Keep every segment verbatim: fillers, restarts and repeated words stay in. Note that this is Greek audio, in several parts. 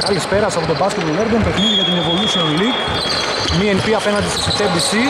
Καλησπέρα από τον Basketball Urban, παιχνίδι για την Evolution League. μι εν πι απέναντι στη σι τι μπι σι.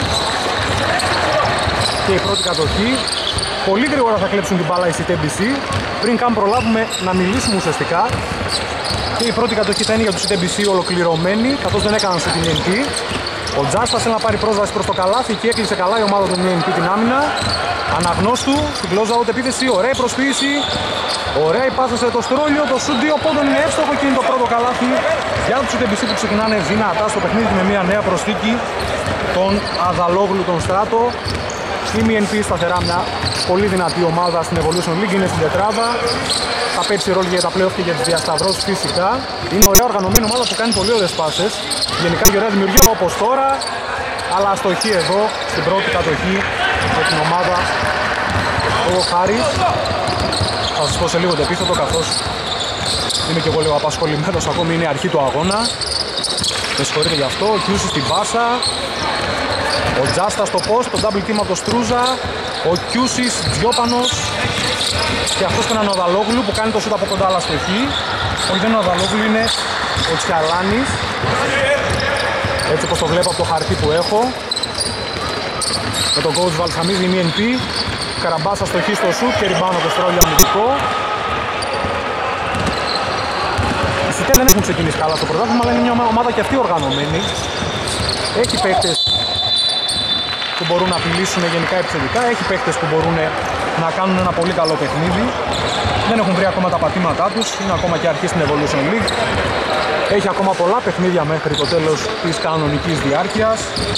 Και η πρώτη κατοχή. Πολύ γρήγορα θα κλέψουν την μπάλα η σι τι μπι σι. Πριν καν προλάβουμε να μιλήσουμε ουσιαστικά. Και η πρώτη κατοχή θα είναι για τους σι τι μπι σι ολοκληρωμένη, καθώς δεν έκαναν στο μι εν πι. Ο Τζάστας θέλει να πάρει πρόσβαση προς το καλάθι και έκλεισε καλά η ομάδα του μι εν πι την άμυνα. Αναγνώστου, στην close out επίθεση, ωραία προσποίηση. Ωραία η πάσα σε το Στρόλιο, το σουτ δύο πόντων είναι εύστοχο και είναι το πρώτο καλάθι για τους σι τι μπι σι που ξεκινάνε δυνατά στο παιχνίδι με μια νέα προσθήκη, τον Αδαλόγλου, τον Στράτο. Η μι εν πι σταθερά μια πολύ δυνατή ομάδα στην Evolution League, είναι στην τετράδα. Θα παίξει ρόλο για τα play-off και για τις διασταυρώσεις φυσικά. Είναι ωραία οργανωμένη ομάδα που κάνει πολύ ωραίες πάσες. Γενικά και ωραία δημιουργία όπως τώρα. Αλλά αστοχή εδώ στην πρώτη κατοχή με την ομάδα ο Χάρης. Θα σας πω σε λίγο το επίθετο, καθώς είμαι και εγώ λίγο απασχολημένος, ακόμη είναι η αρχή του αγώνα. Με συγχωρείτε γι' αυτό. Ο Κιούσης στην πάσα. Ο Τζάστα στο post, το double team από το Στρούζα. Ο Κιούσης, Διόπανος. Και αυτός και έναν Οδαλόγλου που κάνει το σούτ από κοντά αλλά στοχή. Όχι, δεν είναι ο Οδαλόγλου, είναι ο Τσιαλάνης. Έτσι όπως το βλέπω από το χαρτί που έχω. Με τον coach Βαλσαμίδη, μι εν πι. Καραμπάσα στοχή στο σούτ και ριμπάνω το Στρόλιο αμυντικό. Οι Σιτέ δεν έχουν ξεκινήσει καλά στο πρωτάθλημα, αλλά είναι μια ομάδα και αυτή οργανωμένη. Έχει παίκτες που μπορούν να απειλήσουν γενικά επιθετικά, έχει παίκτες που μπορούν να κάνουν ένα πολύ καλό παιχνίδι. Δεν έχουν βρει ακόμα τα πατήματά τους, είναι ακόμα και αρχή στην Evolution League. Έχει ακόμα πολλά παιχνίδια μέχρι το τέλος της κανονικής διάρκειας.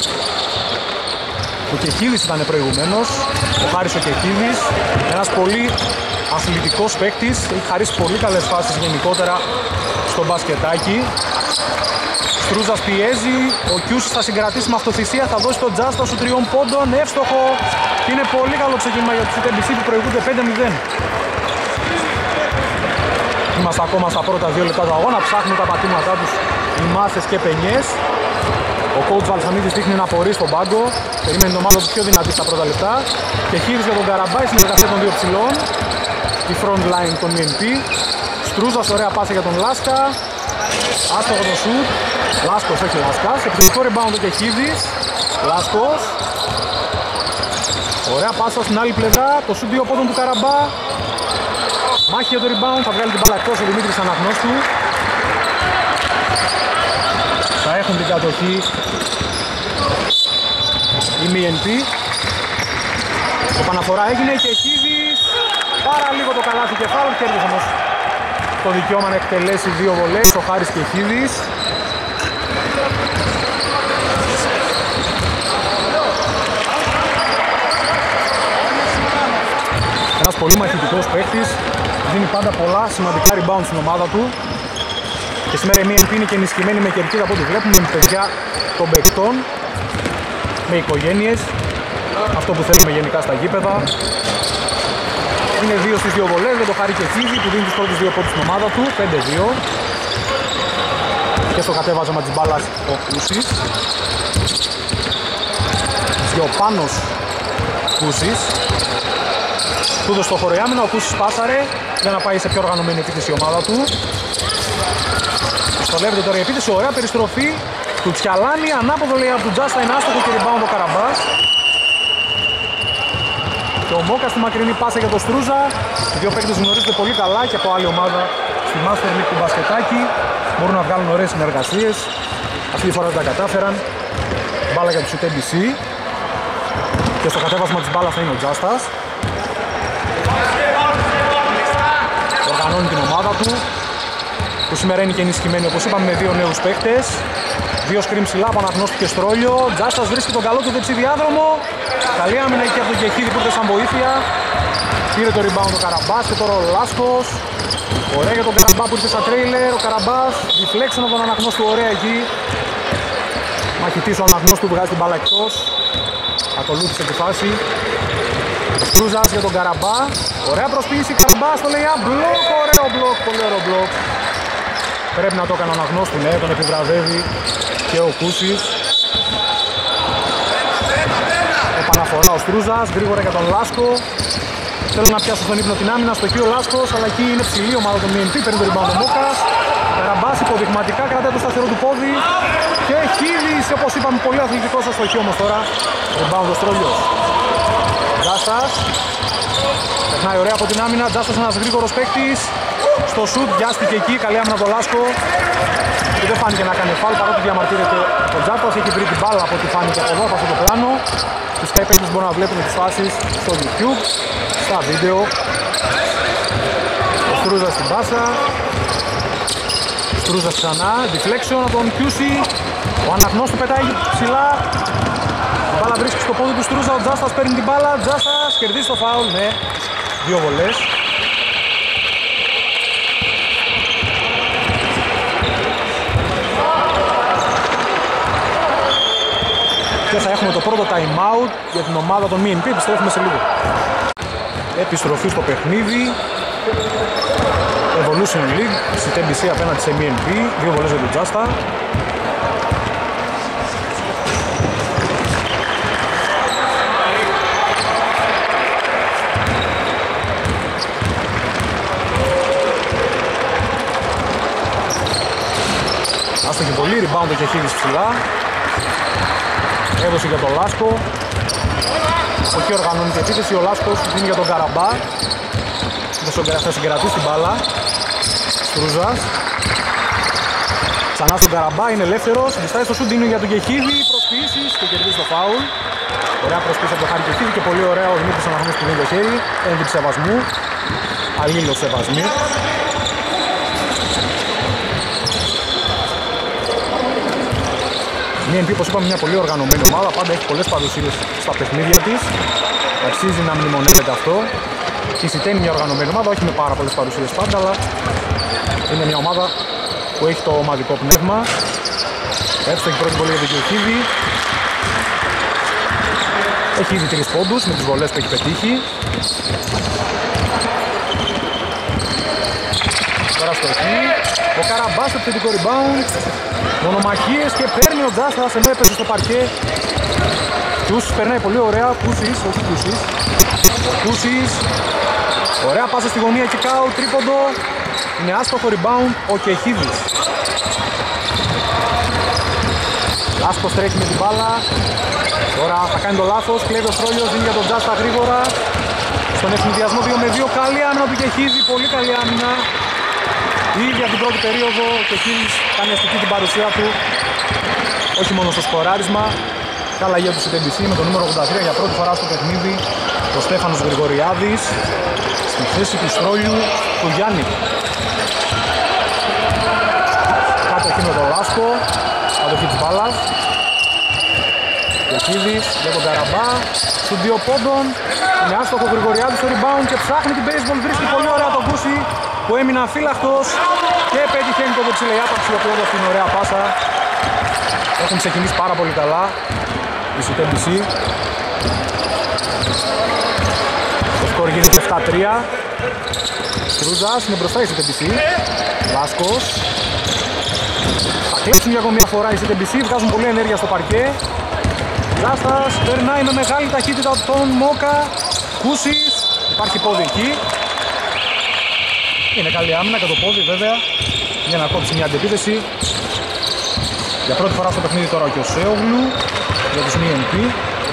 Ο Κεχίδης ήταν προηγουμένως, ο Χάρης ο Κεχίδης, ένας πολύ αθλητικός παίκτης, έχει χαρίσει πολύ καλές φάσεις γενικότερα στο μπασκετάκι. Στρούζας πιέζει, ο Κιούσης θα συγκρατήσει με αυτοθυσία, θα δώσει τον Τζάστα σου τριών πόντων, εύστοχο. Και είναι πολύ καλό ξεκίνημα για τους σι τι μπι σι που προηγούνται πέντε μηδέν. Είμαστε ακόμα στα πρώτα δύο λεπτά του αγώνα, ψάχνουν τα πατήματά τους οι Μάθες και Πενιές. Ο coach Βαλσαμίδης δείχνει να απορεί στον πάγκο, περιμένει την ομάδα του πιο δυνατή στα πρώτα λεπτά. Και χείρισε για τον Καραμπάη, συνεργασία των δύο ψηλών. Η front line των μι εν πι. Στρούζας, ωραία πάσα για τον Λάσκα. Άστοχο το σουτ. Λάσκος, όχι Λάσκας. Επιθετικό rebound ο Κεχίδης. Λάσκος. Ωραία πάσα στην άλλη πλευρά. Το σουτ δύο πόντων του Καραμπά. Μάχη για το rebound. Θα βγάλει την μπάλα εκτός ο Δημήτρης Αναγνώστου. Θα έχουν την κατοχή η μι εν πι. Το παναφορά έγινε και Κεχίδης. Πάρα λίγο το καλάθι και φάουλ, κέρδισε όμως το δικαίωμα να εκτελέσει δύο βολές ο Χάρης Κεχίδης. Ένας πολύ μαχητικός παίκτης, δίνει πάντα πολλά σημαντικά rebound στην ομάδα του. Και σήμερα η μι εν πι είναι και ενισχυμένη με κερκίδα από ό,τι βλέπουμε, με παιδιά των παίκτων, με οικογένειες, αυτό που θέλουμε γενικά στα γήπεδα. Είναι δύο στις δύο βολές για το Χάρη Κεχίδη που δίνει τους πρώτους δύο πόντους στην ομάδα του, πέντε δύο. Και στο κατέβαζμα της μπάλας ο Κούσης. Διοπάνος Κούσης. Του δώσε το χώρο η άμυνα, ο Κούσης πάσαρε για να πάει σε πιο οργανωμένη επίθεση η ομάδα του. Στολεύεται τώρα η επίθεση, ωραία περιστροφή του Τσιαλάνη, ανάποδο λέει από τον Τζάστα, είναι άστοχο και rebound ο Καραμπάς. Και ο Μόκας στη μακρινή πάσα για τον Στρούζα. Οι δύο παίκτες γνωρίζονται πολύ καλά και από άλλη ομάδα στη Master League του μπασκετάκι. Μπορούν να βγάλουν ωραίες συνεργασίες. Αυτή τη φορά δεν τα κατάφεραν. Μπάλα για τους σι τι μπι σι. Και στο κατέβασμα της μπάλας θα είναι ο Τζάστας. Οργανώνει την ομάδα του, που σήμερα είναι και ενισχυμένη όπως είπαμε με δύο νέους παίκτες. Δύο σκριν ψηλά από Αναγνώστου και Στρόλιο. Τζάστας βρίσκει τον καλό του δεξιδιάδρομο. Καλή άμυνα εκεί από τον Κεχίδη που ήρθε σαν βοήθεια. Πήρε το rebound ο Καραμπάς και τώρα ο Λάσκος. Ωραία για τον Καραμπά που ήρθε σαν τρέιλερ. Ο Καραμπάς deflection από τον Αναγνώστου, ωραία εκεί. Μαχητής ο Αναγνώστου βγάζει την μπάλα εκτός. Ακολούθησε τη φάση. Στρούζας για τον Καραμπά. Ωραία προσποίηση, Καραμπάς το λέει μπλοκ, ωραίο μπλοκ, πολύ ωραίο μπλοκ. Πρέπει να το έκανε ο Αναγνώστου, ναι, τον επιβραβεύει και ο Κούσης. Επαναφορά ο Στρούζας, γρήγορα για τον Λάσκο. Θέλω να πιάσω στον ύπνο την άμυνα, στο εκεί ο Λάσκος, αλλά εκεί είναι ψηλή ομάδα του μι εν πι, παίρνει το rebound ο Μόκας. Καραμπάς υποδειγματικά κρατάει το σταθερό του πόδι και Χίδης, όπως είπαμε, πολύ αθλητικός στο στοχείο όμως τώρα. Rebound ο Στρόλιος. Τζάστας. Περνάει ωραία από την άμυνα. Τζάστας ένας γρήγορος παίκτης. Στο σουτ βιάστηκε εκεί, καλή άμυνα το Λάσκο. Και δεν φάνηκε να κάνει φάουλ παρότι διαμαρτύρεται ο Τζάστας. Έχει βρει την μπάλα από ό,τι φάνηκε από εδώ, από αυτό το πλάνο. Τους παίκτες μπορούν να βλέπουν τις φάσεις στο YouTube, στα βίντεο. Ο Στρούζας στην πάσα. Στρούζας ξανά, deflection από τον Κιούσι. Ο Αναγνός του πετάει ψηλά. Η μπάλα βρίσκει στο πόδι του Στρούζα, ο Τζάστας παίρνει την μπάλα. Τζάστας κερδίζει το φάουλ, ναι, δύο βολές. Και θα έχουμε το πρώτο time out για την ομάδα των μι εν πι, επιστρέφουμε σε λίγο. Επιστροφή στο παιχνίδι. Evolution League, στη τι μπι σι απέναντι σε μι εν πι, δύο βολές για τον Τζάστα. Άστοχε πολύ, rebound ο Κεχίδης ψηλά. Έδωσε για τον Λάσκο. Από εκεί οργανώνει την επίθεση, ο Λάσκος δίνει για τον Καραμπά. Θα συγκρατήσει την μπάλα. Στρούζας. Ξανά στον Καραμπά, είναι ελεύθερος. Διστάει στο σουτ, δίνει για τον Κεχίδη. Προσποιήσεις και κερδίζει το φάουλ. Ωραία προσποιήση από τον Χάρη Κεχίδη και πολύ ωραία ο Δημήτρης Αναγνώστης που δίνει το χέρι. Ένδειξη σεβασμού. Αλλήλος σεβασμοί. μι εν πι, όπως είπαμε, μια πολύ οργανωμένη ομάδα. Πάντα έχει πολλές παρουσίες στα παιχνίδια της. Αξίζει να μνημονεύεται αυτό. Η Σιτέ είναι μια οργανωμένη ομάδα, όχι με πάρα πολλές παρουσίες πάντα, αλλά είναι μια ομάδα που έχει το ομαδικό πνεύμα. Εύστοχη πρώτη βολή για τον Κεχίδη. Έχει ήδη τρεις πόντους με τις βολές που έχει πετύχει. Τώρα στο εκεί. Ο Καραμπάς στο επιθετικό rebound. Μονομαχίες και παίρνει ο Τζάστας, ενώ έπεσε στο παρκέ. Κούσης περνάει πολύ ωραία. Κούσης, όχι Κούσης. Κούσης. Ωραία πάσα στη γωνία και κάου, τρίποντο. Είναι άστοχο rebound ο Κεχίδης. Λάσκος τρέχει με την μπάλα. Τώρα θα κάνει το λάθος, κλέβει ο Στρόλιος, δίνει για τον Τζάστα γρήγορα. Στον ευνηδιασμό δύο με δύο, καλή άμυνα του Κεχίδη, πολύ καλή άμυνα. Ήδη από την πρώτη περίοδο ο Κεχίδης κάνει αστική την παρουσία του. Όχι μόνο στο σκοράρισμα. Και αλλαγή του σι τι μπι σι με το νούμερο ογδόντα τρία για πρώτη φορά στο παιχνίδι. Ο Στέφανος Γρηγοριάδης στη θέση του Στρόλιου του Γιάννη. Κάτω εκεί με τον Λάσκο, κατοχή της μπάλας. Κεχίδης για τον Καραμπά, στους δύο πόντων. Είναι άστοχο ο Γρηγοριάδης στο rebound και ψάχνει την baseball, βρίσκει πολύ ωραία τον Κούση που έμεινε αφύλακτος και πετυχαίνει το δεξιλεϊ άπαξη ιδιοποιώντας την ωραία πάσα. Έχουν ξεκινήσει πάρα πολύ καλά η σι τι μπι σι. Το σκορ γίνεται επτά τρία. Στρούζας είναι μπροστά η σι τι μπι σι. Λάσκος. Θα κλέψουν για ακόμη μια φορά η σι τι μπι σι, βγάζουν πολλή ενέργεια στο παρκέ. Λάστας περνάει με μεγάλη ταχύτητα τον Μόκα. Κούσης, υπάρχει πόδι εκεί. Είναι καλή άμυνα και το πόδι βέβαια για να κόψει μια αντεπίθεση. Για πρώτη φορά στο παιχνίδι τώρα και ο Σέογλου για τους μι εν πι.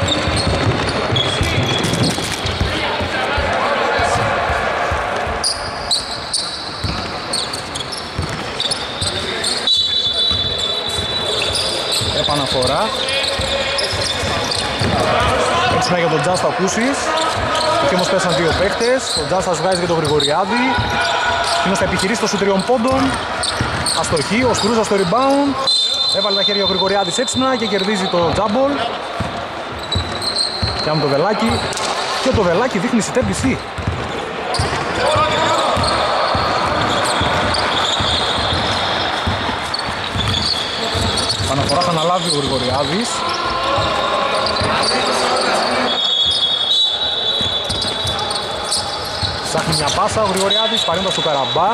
Επαναφορά. Έτσι για τον Τζάστα ο Κούσης. Εκεί όμως πέσαν δύο παίκτες. Ο Τζάστας βγάζει για τον Γρηγοριάδη. Εκείνος θα επιχειρήσει το σου τριών πόντων. Αστοχή, ο Στρούζας στο rebound. Έβαλε τα χέρια ο Γρηγοριάδης έξυπνα και κερδίζει το τζάμπολ. Πιάνουν το βελάκι. Και το βελάκι δείχνει σι τι μπι σι. Παναφορά θα αναλάβει ο Γρηγοριάδης. Ψάχνει μια πάσα ο Γρηγοριάδης, παρέμβαση στο Καραμπά.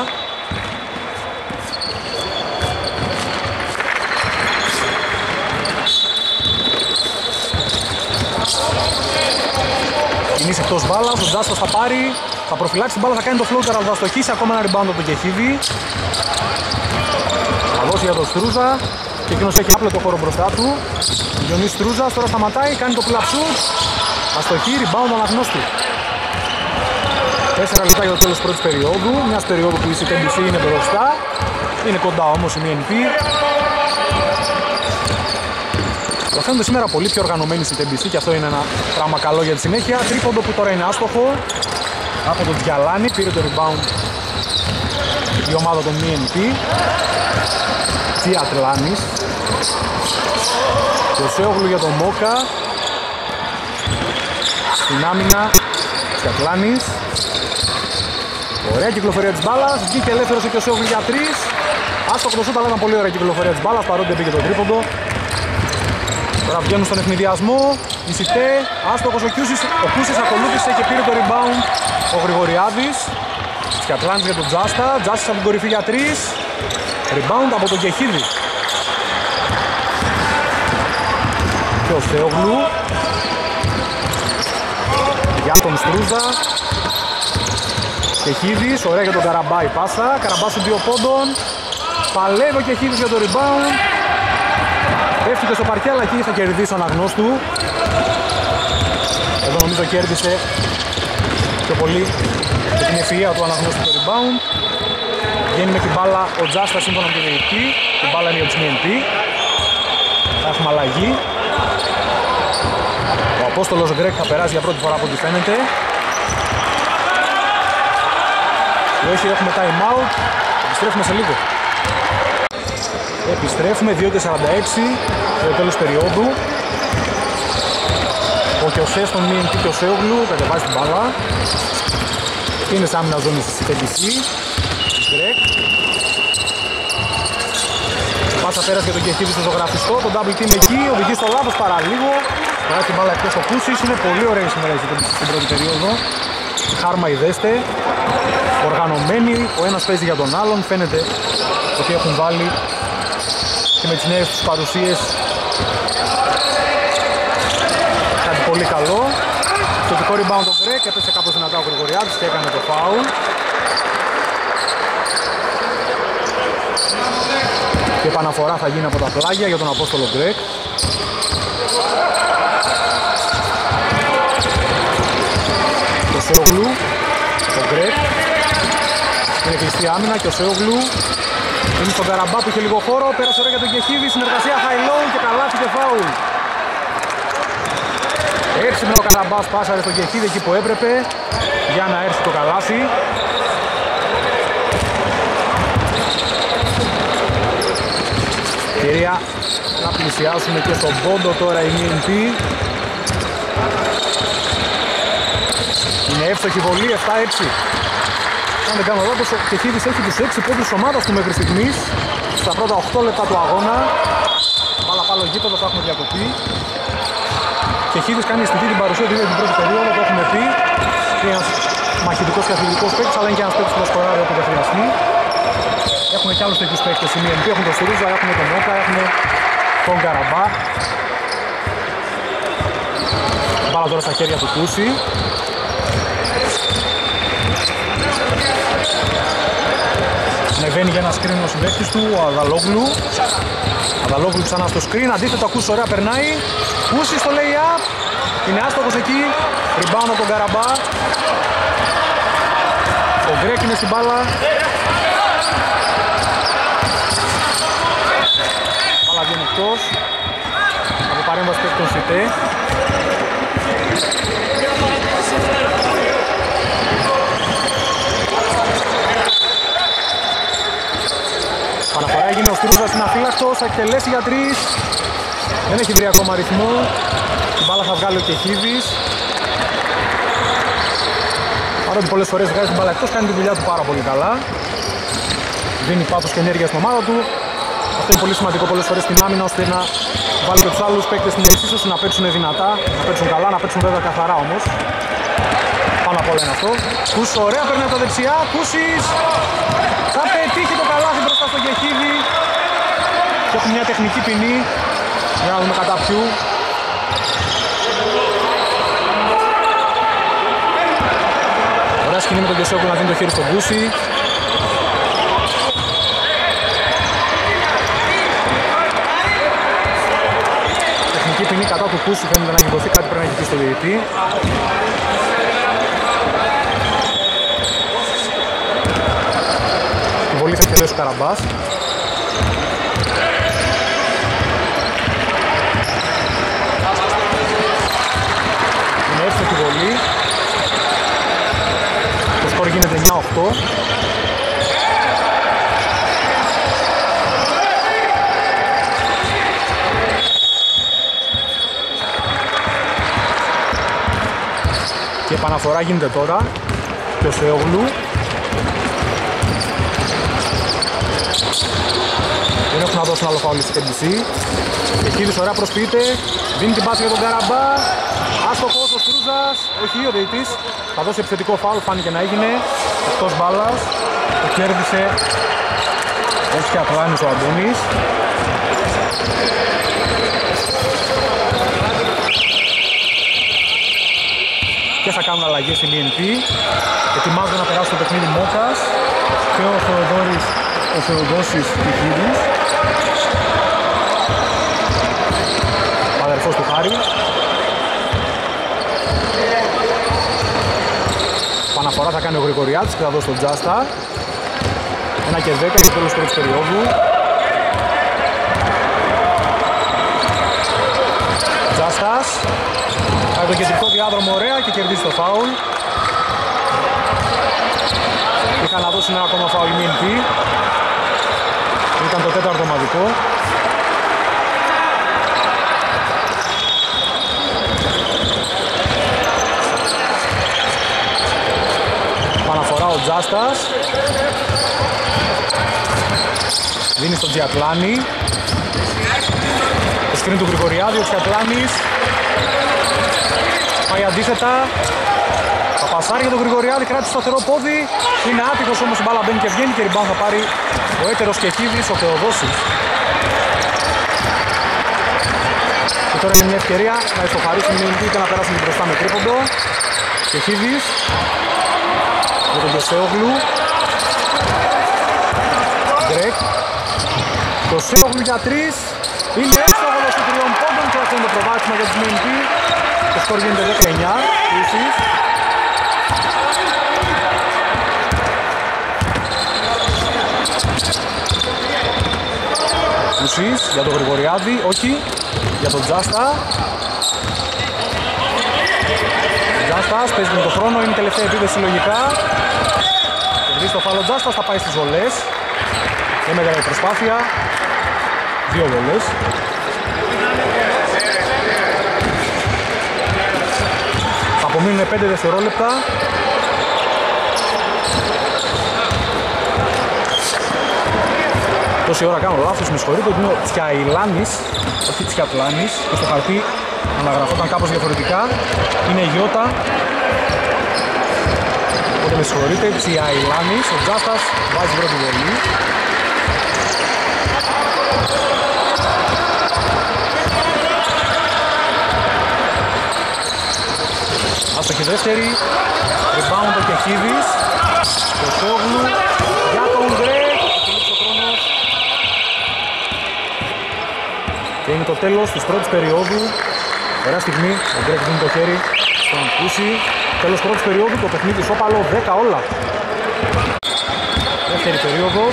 Κινήσει εκτός μπάλας, ο Τζάστας θα πάρει, θα προφυλάξει την μπάλα, θα κάνει το floater, αλλά θα στοχίσει ακόμα ένα rebound από τον Κεχίδη. Θα δώσει για τον Στρούζα και εκείνος έχει άπλετο χώρο μπροστά του. Γιονής Στρούζας τώρα σταματάει, κάνει το πλαψού. Αστοχή, rebound αναγνώστη. Τέσσερα λεπτά για το τέλος της πρώτης περίοδου. Μιας περίοδου που η σι μπι σι είναι μπροστά. Είναι κοντά όμως η μι εν πι. Το φαίνονται σήμερα πολύ πιο οργανωμένοι στη σι μπι σι και αυτό είναι ένα πράγμα καλό για τη συνέχεια. Τρίποντο που τώρα είναι άστοχο από τον Διαλάνη, πήρε το rebound η ομάδα των μι εν πι. Τσιατλάνης. Και ο Σέογλου για τον Μόκα. Στην άμυνα Τσιατλάνης. Ωραία κυκλοφορία της μπάλας. Βγήκε ελεύθερος και ο Σέογλου για τρεις. Άστοχο το σούτ, αλλά ήταν πολύ ωραία κυκλοφορία της μπάλας παρότι δεν πήγε το τρίποντο. Τώρα βγαίνουν στον ευνηδιασμό. Η Σιτέ, άστοχος ο Κιούσης. Ο Κιούσης ακολούθησε και πήρε το rebound ο Γρηγοριάδης. Τσιατλάνης για τον Τζάστα. Τζάστας από την κορυφή για τρεις. Rebound από τον Κεχίδη. Και ο Σέογλου για τον Στρούζα. Κεχίδης, ωραία για τον Καραμπά η πάσα. Καραμπά σου δύο πόντων. Παλεύει ο Κεχίδης για το rebound. Έφυγε στο παρκέ, αλλά εκεί θα κερδίσει ο αναγνώστου. Εδώ νομίζω κέρδισε πιο πολύ με την ευφυΐα του αναγνώστου το rebound. Βγαίνει με την μπάλα ο Τζάστα σύμφωνα με την διαιτητή. Την μπάλα είναι για τους μι εν πι. Θα έχουμε αλλαγή. Ο Απόστολος Γκρέκ θα περάσει για πρώτη φορά από ό,τι φαίνεται. Και όχι, έχουμε time out. Επιστρέφουμε σε λίγο. Επιστρέφουμε δύο και σαράντα έξι στο τέλος περίοδου. Ο Κιωσές των μι εν πι και ο Σέογλου κατεβάζει την μπάλα. Είναι σαν άμυνα ζώνη στη σι μπι σι. Γκρέκ. Πάσα πέρασε για τον Κεχίδη στο ζωγραφιστό. Το double team εκεί, οδηγεί στο λάθος παραλίγο. Τώρα την μπάλα εκτός ο Κούσης. Είναι πολύ ωραία σήμερα στην πρώτη περίοδο. Χάρμα ειδέστε. Οργανωμένοι, ο ένας παίζει για τον άλλον. Φαίνεται ότι έχουν βάλει και με τις νέες τους παρουσίες κάτι πολύ καλό. Θετικό rebound τον Γκρέκ, έπεσε κάπως δυνατά ο Γρηγοριάδης και έκανε το foul. Και επαναφορά θα γίνει από τα πλάγια για τον Απόστολο Γκρέκ. Το Σέογλου, ο Γκρέκ. Είναι κλειστή άμυνα και ο Σέογλου είναι στον Καραμπά που είχε λίγο χώρο. Πέρασε ωραία για τον Κεχίδη, συνεργασία high-low και καλάθι και φάουλ. Έξυπνο ο Καραμπάς, πάσαρε στον Κεχίδη εκεί που έπρεπε για να έρθει το καλάθι. Κυρία, να πλησιάσουμε και στον πόντο τώρα η μι εν πι. Είναι εύστοχη βολή, επτά έξι. Αν δεν κάνω λάθος, ο Κεχίδης έχει τους έξι πόντους της ομάδας του μέχρι στιγμής στα πρώτα οκτώ λεπτά του αγώνα. Μπάλα πάλι γήπεδο, θα έχουμε διακοπή. Κεχίδης κάνει αισθητή την παρουσία του για την πρώτη περίοδο, το έχουμε πει. Είναι ένας μαχητικός και αθλητικός παίκτης, αλλά είναι και ένας παίκτης που θα σκοράρει όποτε χρειαστεί. Έχουμε και άλλους τέτοιους παίκτες η μι εν πι, έχουν τον Στουρίζα, έχουν τον Μόκα, έχουν τον Καραμπά. Μπάλα τώρα στα χέρια του Κούση. Ανεβαίνει για ένα screen ο συμπαίκτης του, ο Αδαλόγλου. Αδαλόγλου ξανά στο screen, αντίθετα ο Κούσης ωραία περνάει. Κούσης στο lay-up, είναι άστοχος εκεί. Rebound από τον Καραμπά. Ο Γκρέκ είναι στην μπάλα. Μπάλα βγαίνει εκτός. Από παρέμβαση παίκτη τον Σιτέ. Παναφορά έγινε ο Στρούζας, είναι αφύλακτος, θα εκτελέσει για τρεις. Δεν έχει βρει ακόμα ρυθμό. Την μπάλα θα βγάλει ο Κεχίδης. Παρότι πολλές φορές βγάζει την μπάλα εκτός, κάνει τη δουλειά του πάρα πολύ καλά. Δίνει πάθος και ενέργεια στην ομάδα του. Αυτό είναι πολύ σημαντικό πολλές φορές στην άμυνα, ώστε να βάλει και τους άλλους παίκτες στην εξίσωση, να παίξουν δυνατά, να παίξουν καλά, να παίξουν βέβαια καθαρά όμως. Πάνω απ' όλα είναι αυτό. Κούσης ωραία, παίρνει από τα δεξιά. Κούσης θα πετύχει το καλάθι μπροστά στο Κεχίδη. Και έχουμε μια τεχνική ποινή. Για να δούμε κατά ποιου. Ωραία σκηνή με τον Κεσόκο να δίνει το χέρι στον Κούση. Τεχνική ποινή κατά του Κούσου, φαίνεται να έχει δοθεί, κάτι πρέπει να έχει πει στο διαιτητή. Τη βολή θα εκτελέσει ο Καραμπάς. Είναι εύστοχη βολή. Το σκορ γίνεται εννιά οκτώ. Και επαναφορά γίνεται τώρα και ο Σεόγλου. Δεν έχουν να δώσουν άλλο φάουλ στη Τέμπιση. Εκίδης ωραία προσποιείται, δίνει την πάση για τον Καραμπά. Άστοχος ο Στρούζας, όχι ο διαιτητής. Θα δώσει επιθετικό φάουλ, φάνηκε να έγινε. Εκτός μπάλας, το κέρδισε ο Σκιατλάνης ο Αντώνης. Και θα κάνουν αλλαγές στην ι εν πι. Ετοιμάζονται να περάσουν το παιχνίδι Μόκας και ο Θεοδόρης, ο Θεοδόσης Τυχίδης, ο αδερφός του Χάρη. Παναφορά θα κάνει ο Γρηγοριάτης και θα δώσει τον Τζάστα. Ένα και δέκα στο τέλος πρώτης περίοδου. Τζάστας. Πάει το κεντρικό διάδρομο ωραία και κερδίζει το φάουλ. Είχαν να δώσουν ένα ακόμα φάουλ μη εν πι. Ήταν το τέταρτο ομαδικό. Παναφορά ο Τζάστας. Δίνει στον Τζιατλάνη. Το σκριν του Γρηγοριάδη, ο Τζιατλάνης. Πάει αντίθετα. Θα πασάρει για τον Γρηγοριάδη, κράτησε σταθερό πόδι. Είναι άτυχος όμως, η μπάλα μπαίνει και βγαίνει και rebound θα πάρει ο έτερος Κεχίδης, ο Θεοδόσης. Και τώρα είναι μια ευκαιρία να ισοχαρίσουν οι Μινικοί και να περάσουν μπροστά με τρίποντο. Κεχίδης για τον Κεσέογλου. Γκρέκ. Το Σέογλου για τρεις. Είναι εύστοχος των τριών πόντων και αυτό είναι το προβάδισμα για τους Μινικοί. Το σκορ γίνεται δέκα εννιά. Επίσης. Ουσής για τον Γρηγοριάδη, όχι, για τον Τζάστα. Τζάστας παίζει με τον χρόνο, είναι η τελευταία επίδεση λογικά. Κερδίζει το φάλο Τζάστας, θα πάει στις βολές. Και μεγάλη προσπάθεια. Δύο βολές. Θα απομείνουν πέντε δευτερόλεπτα. Τόση ώρα κάνω λάθος, με συγχωρείτε, ότι είναι ο Τσιαηλάνης, όχι Τσιατλάνης, και στο χαρτί αναγραφόταν κάπως διαφορετικά. Είναι η Γιώτα. Οπότε με συγχωρείτε, Τσιαηλάνης, ο Τζάστας βάζει πρώτη βολή. Άστοχη δεύτερη, rebound ο Κεχίδης, το Σόγλου, για τον Γκρέκ. Και είναι το τέλος της πρώτης περίοδου. Ωραία στιγμή, ο Γκρέκ δίνει το χέρι στον Κούση. Τέλος πρώτης περίοδου, το παιχνίδι ισόπαλο δέκα όλα. Δεύτερη περίοδος.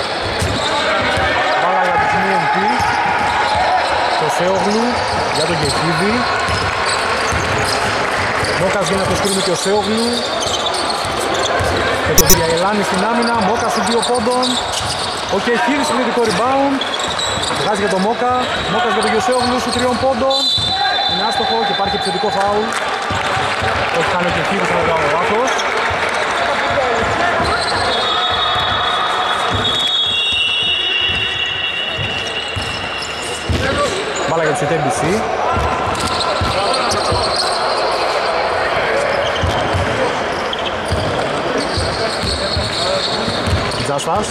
Μπάλα για τους μη εν πι. Το Σέογλου για τον Κεχίδη. Μόκας γίνει από το σκρίνι και ο Σέογλου. Και το Διαελάνη στην άμυνα. Μόκας του δύο πόντων. Ο Κεχίδης είναι ειδικό rebound. Βγάζει για τον Μόκα, Μόκας για τον Γιωσέογλου σου τριών πόντων. Είναι άστοχο και υπάρχει επιθετικό φάουλ. Όχι κάνει ο Κεχίδης, θα κάνω λάθος. Μπάλα για τους ι τι μπι σι. Τζάστας.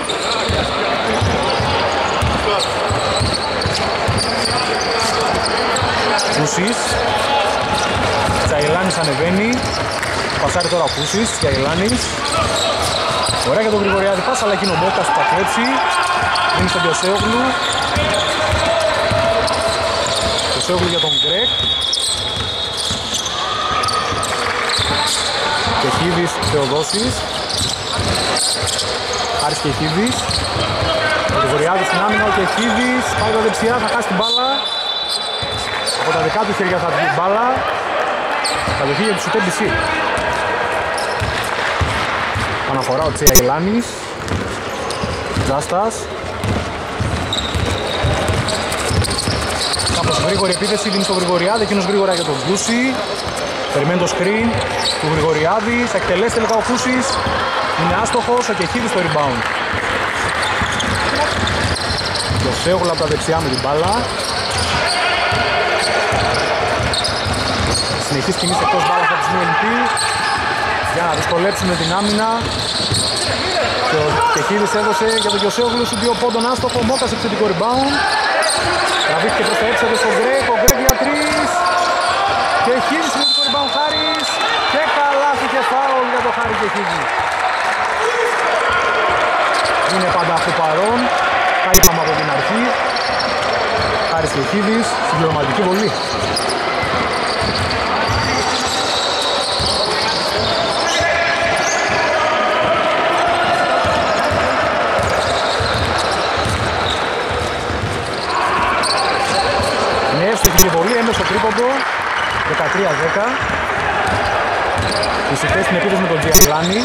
Κούσης. Τσαϊλάνης ανεβαίνει. Πασάρει τώρα ο Κούσης. Τσαϊλάνης. Ωραία για τον Γρηγοριάδη πάσα, αλλά εκείνο ο Μόκας που θα κλέψει. Δίνει στον Διοσέογλου. Το Σόγλου για τον Γκρέκ. Κεχίδης, Θεοδόσης. Χάρης Κεχίδης. Ο Γρηγοριάδης στην άμυνα, ο Κεχίδης πάει το δεξιά, θα χάσει την μπάλα. Από τα δικά του χέρια θα βγει την μπάλα. Κατοχή για τους Τ Μπι Σι. Αναφορά ο Τσιαγελάνης. Τζάστας. Κάπως γρήγορη επίθεση, δίνει στον Γρηγοριάδη, εκείνος γρήγορα για τον Κούση. Περιμένει το screen του Γρηγοριάδη, θα εκτελέσει τελικά ο Κούσης. Είναι άστοχος, ο Κεχίδης στο rebound. Το Σέγουλα από τα δεξιά με την μπάλα. Συνεχής κινήσεις εκτός μπάλας από τη Μι Εν Πι για να δυσκολέψουν την άμυνα. Και ο Κεχίδης έδωσε για τον Γιωσέογλου σου δύο πόντων άστοχο. Μόκας επιθετικό rebound. Τραβήθηκε προς τα έξω στον Γκρέκ. Ο Γκρέκ για τρεις. Κεχίδης επιθετικό rebound Χάρης. Και καλάθι και φάουλ για τον Χάρη Κεχίδη. Είναι πάντα αυτό παρόν. Τα είπαμε από την αρχή. Χάρης Κεχίδης, συμπληρωματική βολή. Είναι εύστοχη βολή, έμεσο τρίποντο. δεκατρία δέκα. Φυσικές στην επίθεση με τον Τζιαγλάνη.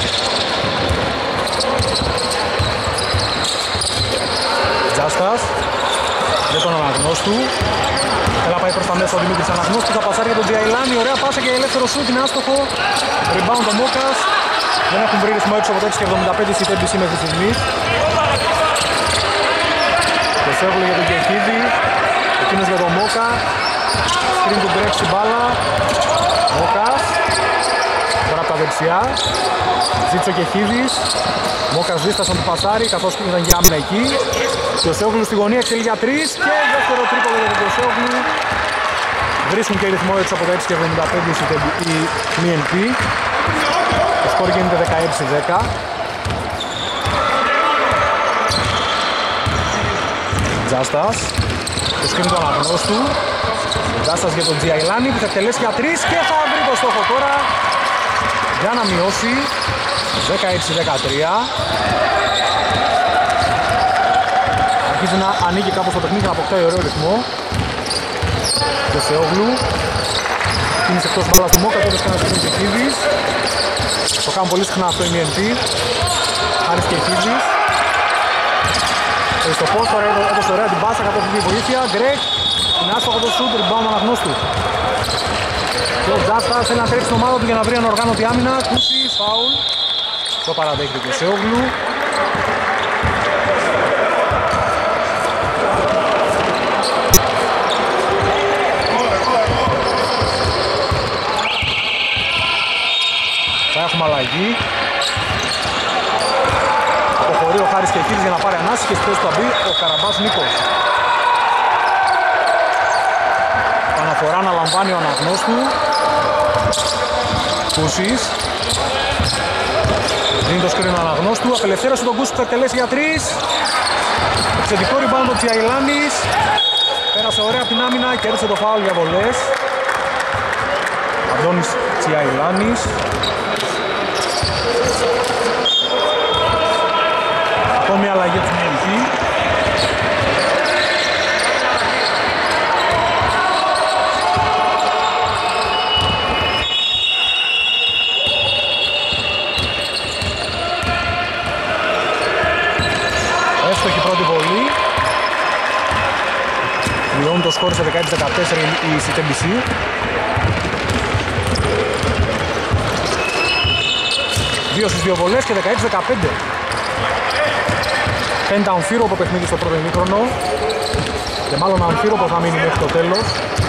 Τζάστας για τον Αναγνώστου. Έλα πάει προς τα μέσα ο Δημήτρης Αναγνώστου, θα πασάρει για τον Τζιαγλάνη. Ωραία πάσα και ελεύθερο σούτ, είναι άστοχο. Rebound ο Μόκας. Δεν έχουν βρει ρυθμό έξω από το έξι και εβδομήντα πέντε στη Τ Μπι Σι μέχρι στιγμής. Το Σέγουλο για τον Κεχίδη. Εκείνος για τον Μόκα. Σκριν του Γκρέκ στην μπάλα. Μόκας. Τώρα από τα δεξιά. Ζήτησε ο Κεχίδης. Μόκας δίστασαν του πασάρι καθώς ήταν για άμυνα εκεί. Και ο Σέογλου στη γωνία εξελίγει για τρεις. Και δεύτερο τρίποδο για τον Σέογλου. Βρίσκουν και ρυθμό έξω από το έξι και εβδομήντα πέντε η Μι Εν Πι. Το σκορ γίνεται δεκαέξι δέκα. Τζάστας. Το σκριν του Αναγνώστου. Τζάστας για τον Τζιαγλάνη που θα εκτελέσει για τρεις και θα βρει το στόχο τώρα για να μειώσει δεκαέξι δεκατρία. Αρχίζει να ανοίγει κάπως το παιχνίδι, να αποκτάει ωραίο ρυθμό. Και ο Σεόγλου κίνησε εκτός μπάλας του Μόκα, τότε και ένα σκριν του Κεχίδης. Το κάνουν πολύ συχνά αυτό η Μι Εν Πι. Χάρης Κεχίδης. Στο post τώρα έδωσε ωραία την πάσα, κατώφυγε η βοήθεια. Γκρέκ, είναι άστοχο το σουτ, rebound Αναγνώστου. Και ο Τζάστας θέλει να τρέξει την ομάδα του για να βρει ανοργάνωτη άμυνα. Κούσης, φάουλ. Το παραδέχεται και ο Σεόγλου. Θα έχουμε αλλαγή. Αποχωρεί ο Χάρης Κεχίδης για να πάρει ανάση και στη θέση του θα μπει ο Καραμπάς Νίκος. Αναφορά να λαμβάνει ο Αναγνώστου. Κούσης. Δίνει το σκριν ο Αναγνώστου. Απελευθέρωσε τον Κούση που θα εκτελέσει για τρεις. Επιθετικό rebound ο Τσιαγλάνης. Πέρασε ωραία από την άμυνα και έριξε το φάουλ για βολές. Αντώνης Τσιαγλάνης. Ακόμη αλλαγή του Μι Εν Πι. Έστοχη πρώτη βολή. Μειώνει το σκορ σε δεκαέξι δεκατέσσερα η Τ Μπι Σι. Δύο στις δύο βολές και δεκαέξι δεκαπέντε. Φαίνεται αμφίροπο παιχνίδι στο πρώτο ημίχρονο και μάλλον αμφίροπο θα μείνει μέχρι το τέλος.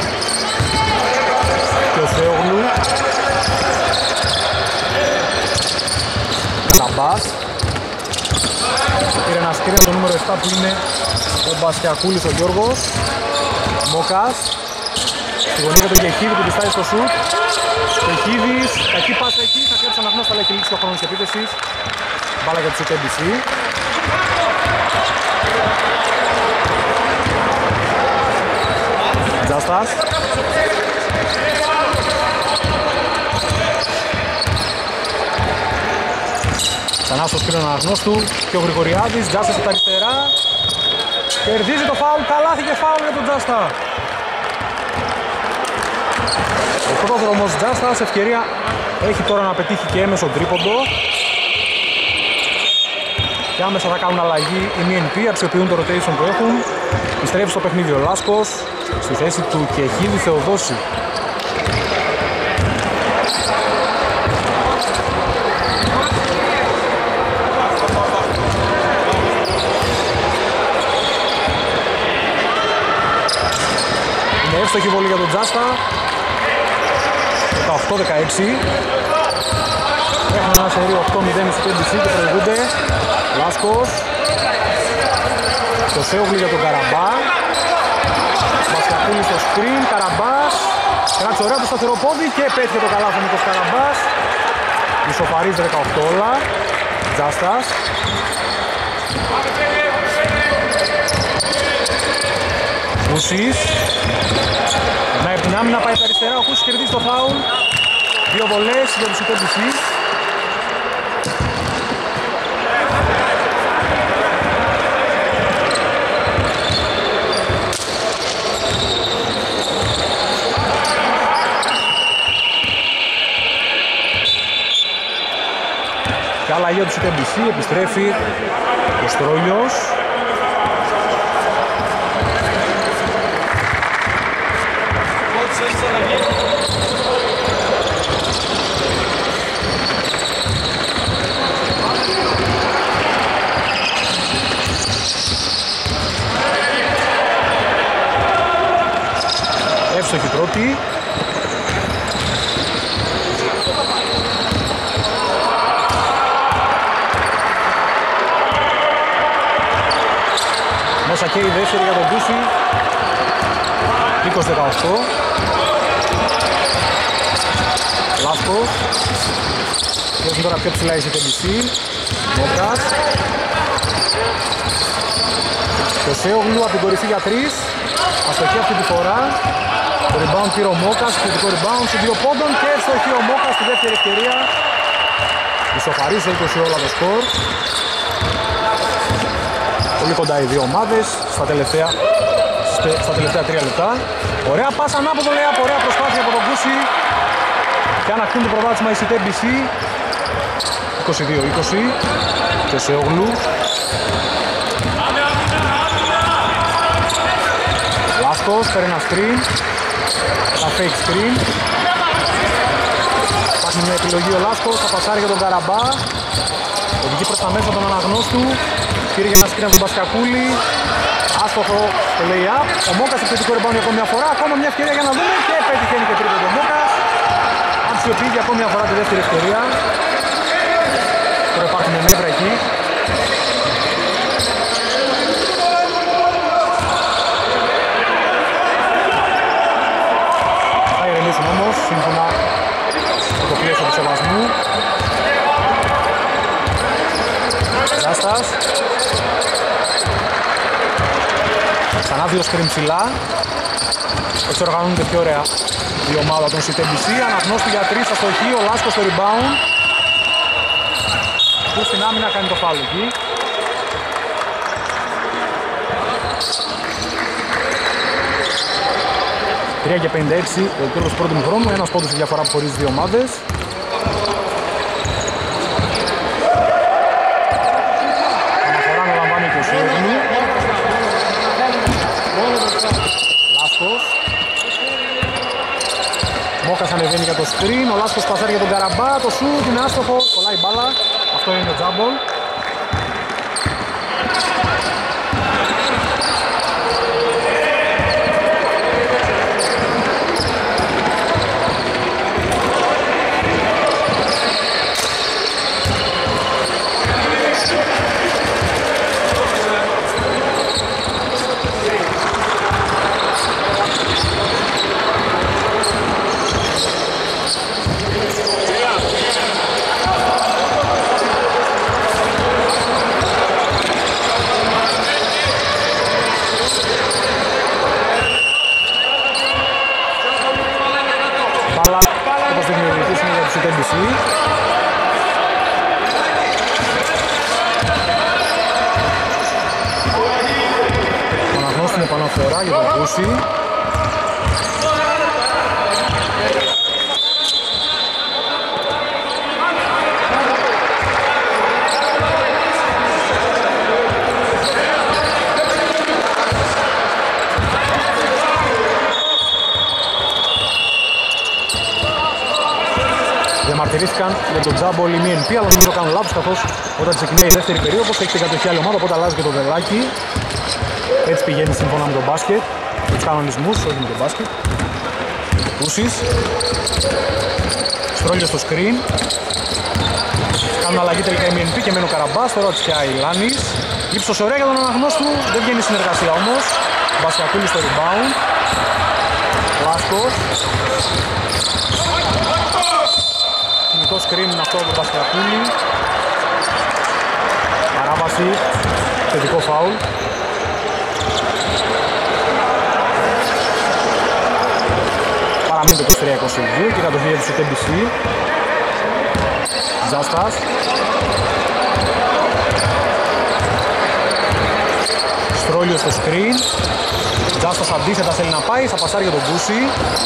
Και ο Θεόγλου Σαμπάς πήρε ένα σκριν το νούμερο επτά που είναι ο Μπασιακούλης ο Γιώργος. Μόκας στη γωνία για τον Κεχίδη που πιστάει στο σουτ. Κεχίδης, κακή πάσα εκεί, θα κλέψει Αναγνώστα αλλά έχει λήξει ο χρόνος της επίθεσης. Μπάλα για τους Τ Μπι Σι. Τζάστας. Ξανά στο σκρίνο αναγνώστου και ο Γρηγοριάδης. Τζάστας από τα αριστερά. Κερδίζει το φάουλ, καλάθι και φάουλ για τον Τζάστα. Ο πρόδρομος Τζάστας, ευκαιρία έχει τώρα να πετύχει και έμεσο τρίποντο. Και άμεσα θα κάνουν αλλαγή οι μη εν πι, αξιοποιούν το rotation που έχουν. Επιστρέφει στο παιχνίδι ο Λάσκος, στη θέση του Κεχίδη Θεοδόση. Είναι εύστοχη βολή για τον Τζάστα. δεκαοκτώ δεκαέξι. Έχουν ένα σερί οκτώ μηδέν στο πι μπι σι και προηγούνται. Λάσκος. Το Σέογλου για τον Καραμπά. Μασκακούλη στο screen. Καραμπάς. Κράτησε ωραία το σταθερό πόδι και πέτυχε το καλάθι ο Νίκος Καραμπάς. Ισοφαρίζει δεκαοκτώ όλα. Τζάστας. Κούσης. Περνάει από την άμυνα, πάει στα αριστερά. Ο Κούσης κερδίζει το φάουλ. Δύο βολές για τους πι μπι σι. Και αλλαγή για τους πι μπι σι, επιστρέφει ο Στρόλιος. Εύστοχη πρώτη. Μέσα και η δεύτερη για τον Κούση. είκοσι δεκαοκτώ. Λάσκος. Έχουν τώρα πιο ψηλά οι πι μπι σι. Μόκας. Το Σέογλου από την κορυφή για τρεις. Αστοχή αυτή τη φορά. Το rebound πήρε ο Μόκας. Θετικό rebound σε δύο πόντων και εύστοχη ο Μόκας στη δεύτερη ευκαιρία. Ισοφαρίζει είκοσι όλα το σκορ. Πολύ κοντά οι δύο ομάδες στα τελευταία, στα τελευταία τρία λεπτά. Ωραία πάσα ανάποδο λέει από ωραία προσπάθεια από τον Κούση. Και ανακτούν το προβάδισμα η πι μπι σι. είκοσι δύο είκοσι. Και σε Ογλου. Λάσκος, παίρνει ένα screen. Τα fake screen. Υπάρχει μια επιλογή ο Λάσκος, θα πασάρει για τον Καραμπά. Οδηγεί προς τα μέσα τον αναγνώστου. Πήρε για ένα screen από τον Πασκακούλη. Άστοχο το lay-up. Ο Μόκας επιθετικό rebound για ακόμη μια φορά. Ακόμα μια ευκαιρία για να δούμε και πετυχαίνει και τρίτο τον Μόκας. Αξιοποιεί για ακόμη μια φορά τη δεύτερη ευκαιρία. Τώρα υπάρχουν μέτρα εκεί. Θα ηρεμήσουν όμως σύμφωνα με το πλαίσιο του σεβασμού. Τζάστας. Ξανά δύο σκριν ψηλά. Έτσι οργανώνεται πιο ωραία η ομάδα των σι μπι σι. Αναγνώστη για τρεις αστοχή. Ο Λάσκος στο rebound. Που στην άμυνα κάνει το φάουλ εκεί. τρία και πενήντα έξι το τέλος του πρώτου χρόνου. Ένας πόντος η διαφορά που χωρίζει δύο ομάδες. Αναφορά να λαμβάνει και ο Σιόγλου. Λάσκος. Μόκας ανεβαίνει για το screen. Ο Λάσκος πασάρει για τον Καραμπά. Το σουτ είναι άστοχο. Κολλάει μπάλα. Αυτό είναι τζάμπολ. Επαναφορά για τον Κούση. Διαμαρτυρήθηκαν για τον τζάμπολ οι εν πι, αλλά νομίζω κάνουν λάθος, καθώς όταν ξεκινάει η δεύτερη περίοδος έχει την κατοχή άλλη ομάδα, οπότε αλλάζει και το βελάκι. Έτσι πηγαίνει σύμφωνα με τον μπάσκετ, με τους κανονισμούς, όχι με τον μπάσκετ. Κούσης. Στρόλιο στο screen. Κάνουν αλλαγή τελικά οι εν πι και μένει ο Καραμπάς, τώρα τσιά η Λάνης. Ύψος ωραία για τον αναγνώστου, δεν βγαίνει συνεργασία όμως. Μπασιακούλης στο rebound. Λάσκος. Το screen είναι αυτό από τον Πασκακούλη. Παράβαση, θετικό φάουλ. Παραμείνει το είκοσι τρία είκοσι δύο και η κατοχή για τους τι μπι σι. Τζάστας. Στρόλιο στο screen. Τζάστας αντίθετα θέλει να πάει, θα πασάρει για τον Κούση.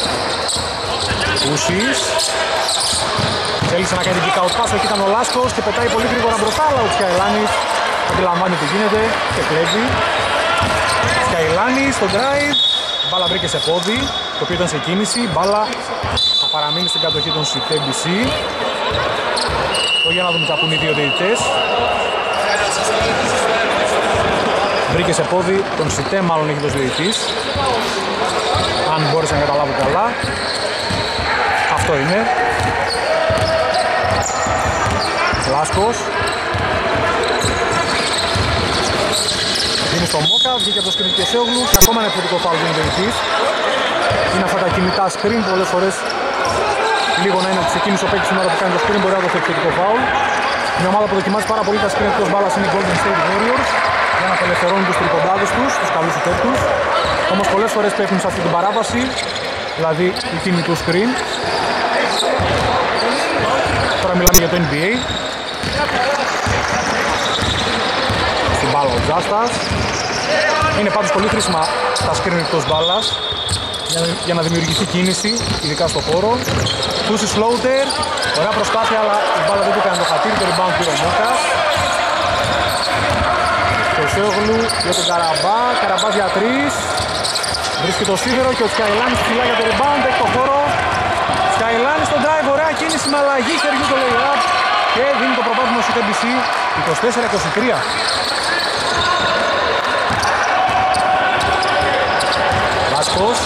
Κούσης. Θέλησε να κάνει kick out pass, εκεί ήταν ο Λάσκος και πετάει πολύ γρήγορα μπροστά, αλλά ο Τσιαηλάνης αντιλαμβάνει τι γίνεται και κλέβει. Τσιαηλάνης στο drive, μπάλα βρήκε σε πόδι, το οποίο ήταν σε κίνηση, μπάλα θα παραμείνει στην κατοχή των τι μπι σι. Το για να δούμε τι θα πούν οι δύο διαιτητές. Βρήκε σε πόδι τον Σιτέ, μάλλον έχει δώσει διαιτητής. Αν μπόρεσα να καταλάβω καλά. Αυτό είναι. Λάσκος. Δίνει στο Μόκα, βγήκε από το screen και Σέογλου και ακόμα ένα επιθετικό φάουλ του διαιτητής. Είναι αυτά τα κινητά screen, πολλές φορές λίγο να είναι ότι ξεκίνησε ο παίκτης την ώρα που κάνει το screen, μπορεί να δώσει επιθετικό φάουλ. Μια ομάδα που δοκιμάζει πάρα πολύ τα screen εκτός μπάλας είναι οι Golden State Warriors για να απελευθερώνουν τους τριποντάδες τους, τους καλούς ιτέρτους. Όμως πολλές φορές πέφτουν σε αυτή την παράβαση, δηλαδή η τιμή του screen. Τώρα μιλάμε για το εν μπι έι. Στην μπάλα ο Τζάστας. Είναι πάντως πολύ χρήσιμα τα screen εκτός μπάλας για, για να δημιουργηθεί κίνηση, ειδικά στο χώρο. Κούσης floater, ωραία προσπάθεια, αλλά η μπάλα δεν του έκανε το χατήρι, το rebound πήρε ο Μόκας. Το Σέογλου για τον Καραμπά, Καραμπάς για τρεις. Βρίσκει το σίδερο και ο Τσιαηλάνης φυλά για το rebound, έχει το χώρο. Τσιαηλάνης στο drive, ωραία κίνηση με αλλαγή, χεριού το lay-up και δίνει το προπάτημα στο τι μπι σι είκοσι τέσσερα είκοσι τρία. Λάσκος.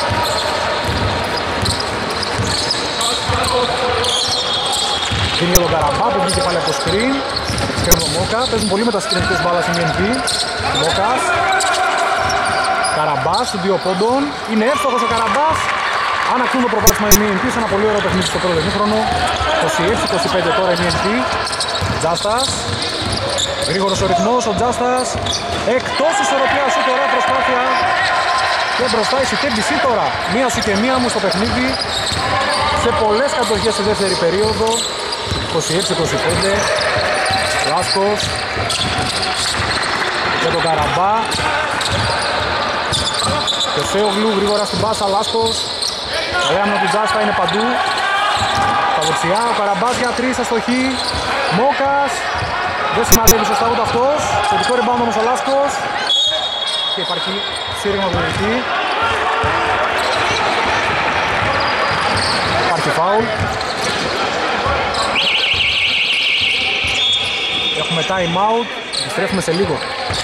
Δίνει για τον Καραμπά που βγήκε πάλι από το screen. Screen το Μόκα, παίζουν πολύ με τα screen εκτός μπάλας στην εν πι. Μόκας. Καραμπάς του δύο πόντων. Είναι εύστοχος ο Καραμπάς. Αν ακούν το προπάτημα η εν πι σε ένα πολύ ωραίο παιχνίδι στο πρώτο ημίχρονο. είκοσι έξι είκοσι πέντε τώρα η εν πι. Τζάστας. Γρήγορος ο ρυθμός, ο Τζάστας. Εκτός ισορροπίας σου, ωραία προσπάθεια. Και μπροστά η τι μπι σι τώρα. Μία σου και μία μου στο παιχνίδι. Σε πολλές κατοχές στη δεύτερη περίοδο. είκοσι έξι είκοσι πέντε. Λάσκος. Και τον Καραμπά. Και Σέογλου γρήγορα στην πάσα, Λάσκος. Ωραία με τον Τζάστα είναι παντού. Στα δεξιά, ο Καραμπάς για τρεις, αστοχή. Μόκας. Δεν συμμαζεύει σωστά ούτε αυτός. Θετικό rebound όμως ο Λάσκος. Και υπάρχει σύρριγμα του διαιτητή. Υπάρχει φάουλ. Έχουμε time out. Επιστρέφουμε σε λίγο.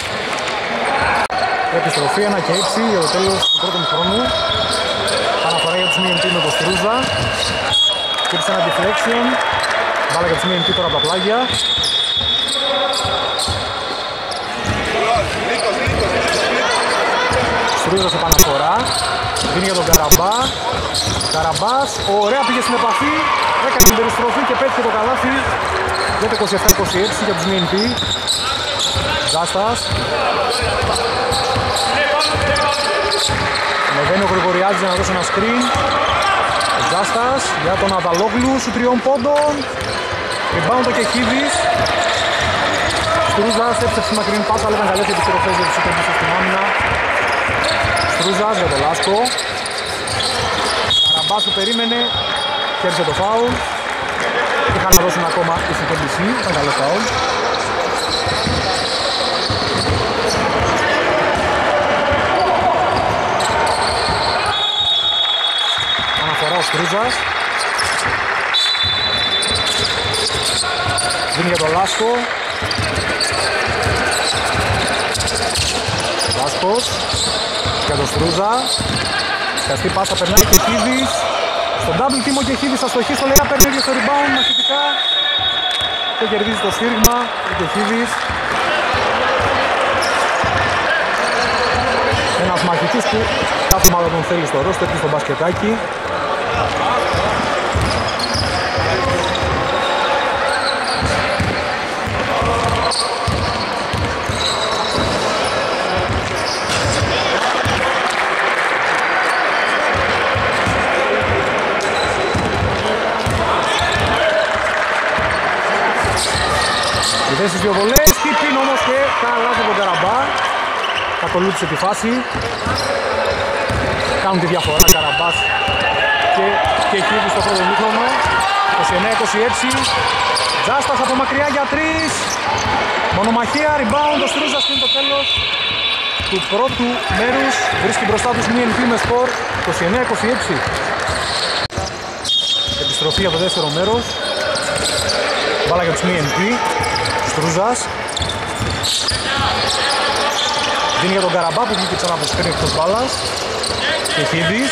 Επιστροφή ένα και έξι για το τέλος του πρώτου χρόνου. Αναφορά για τους μη εν πι με το Στρούζα. Υπήρξε ένα deflection. Βάλα για τους μη εν πι τώρα από τα πλάγια. Στρούζα σε επαναφορά. Δίνει για τον Καραμπά. Καραμπάς, ωραία πήγε στην επαφή. Έκανε την περιστροφή και πέτυχε το καλάθι. Για το είκοσι επτά είκοσι έξι για τους μη εν πι. Ζάστας. Ανεβαίνει ο Γρηγοριάδης για να δώσει ένα screen. Ο Τζάστας για τον Αδαλόγλου σου τριών πόντων. Rebound το Κεχίδης. Στρούζας έψευσε μακρινή πάσα, αλλά ήταν καλές επιστροφές για τους υπερπιστές στην άμυνα. Στρούζας για τον Λάσκο. Καραμπάς που περίμενε, κέρδισε το φάουλ. Είχαν να δώσουν ακόμα η σι κέι μπι σι, ήταν καλό φάουλ. Αναφορά ο Στρούζας. Δίνει για τον Λάσκο. Λάσκος για τον Στρούζα. Σκαστή πάσα, περνάει και Χίδης. Στον double team ο Κεχίδης θα στοχίσει στο Λέα, παίρνει στο rebound μαχητικά και κερδίζει το σφύριγμα ο Κεχίδης. Ένας μαχητής που κάθε ομάδα τον θέλει στο ρόστερ και στο μπασκετάκι. Στις δύο βολές, χίπιν όμως και καλά από τον Καραμπά. Ακολούθησε τη φάση. Κάνουν τη διαφορά Καραμπάς και, και Χίπιν στο πρώτο μήχρονο. είκοσι εννέα είκοσι έξι. Τζάστας από μακριά για τρεις. Μονομαχία, rebound, ο Στρούζας είναι το τέλος του πρώτου μέρους. Βρίσκει μπροστά τους μη εν πι με σκορ είκοσι εννέα είκοσι έξι. Επιστροφή από το δεύτερο μέρος. Μπάλα για τους μη εν πι. Στρούζας δίνει για τον Καραμπά που βγήκε ξανά από σκριν εκτός μπάλας. Και Χίδης.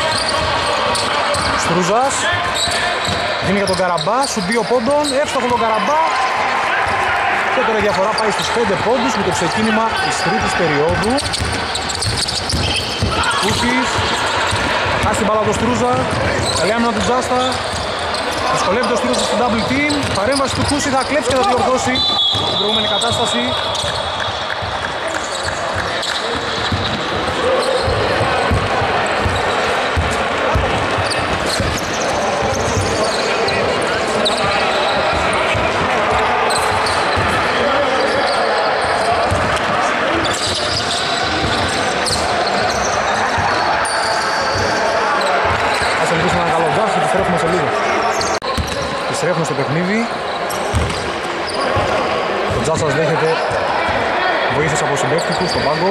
Στρούζας δίνει για τον Καραμπά, σου δύο πόντων, εύστοχο τον Καραμπά. Και τώρα η διαφορά πάει στους πέντε πόντους με το ξεκίνημα της τρίτης περίοδου. Κούσης θα χάσει την μπάλα του Στρούζα. Καλή άμυνα του Τζάστα. Δυσκολεύει το Στρούζα στην double team. Παρέμβαση του Κούση, θα κλέψει και θα διορθώσει την προηγούμενη κατάσταση. Ας ελπίσουμε ένα καλό γκάς και επιστρέφουμε σε λίγο. Επιστρέφουμε στο παιχνίδι. Ο Τζάσας δέχεται βοήθειες από συμπαίκτη του στον πάγκο.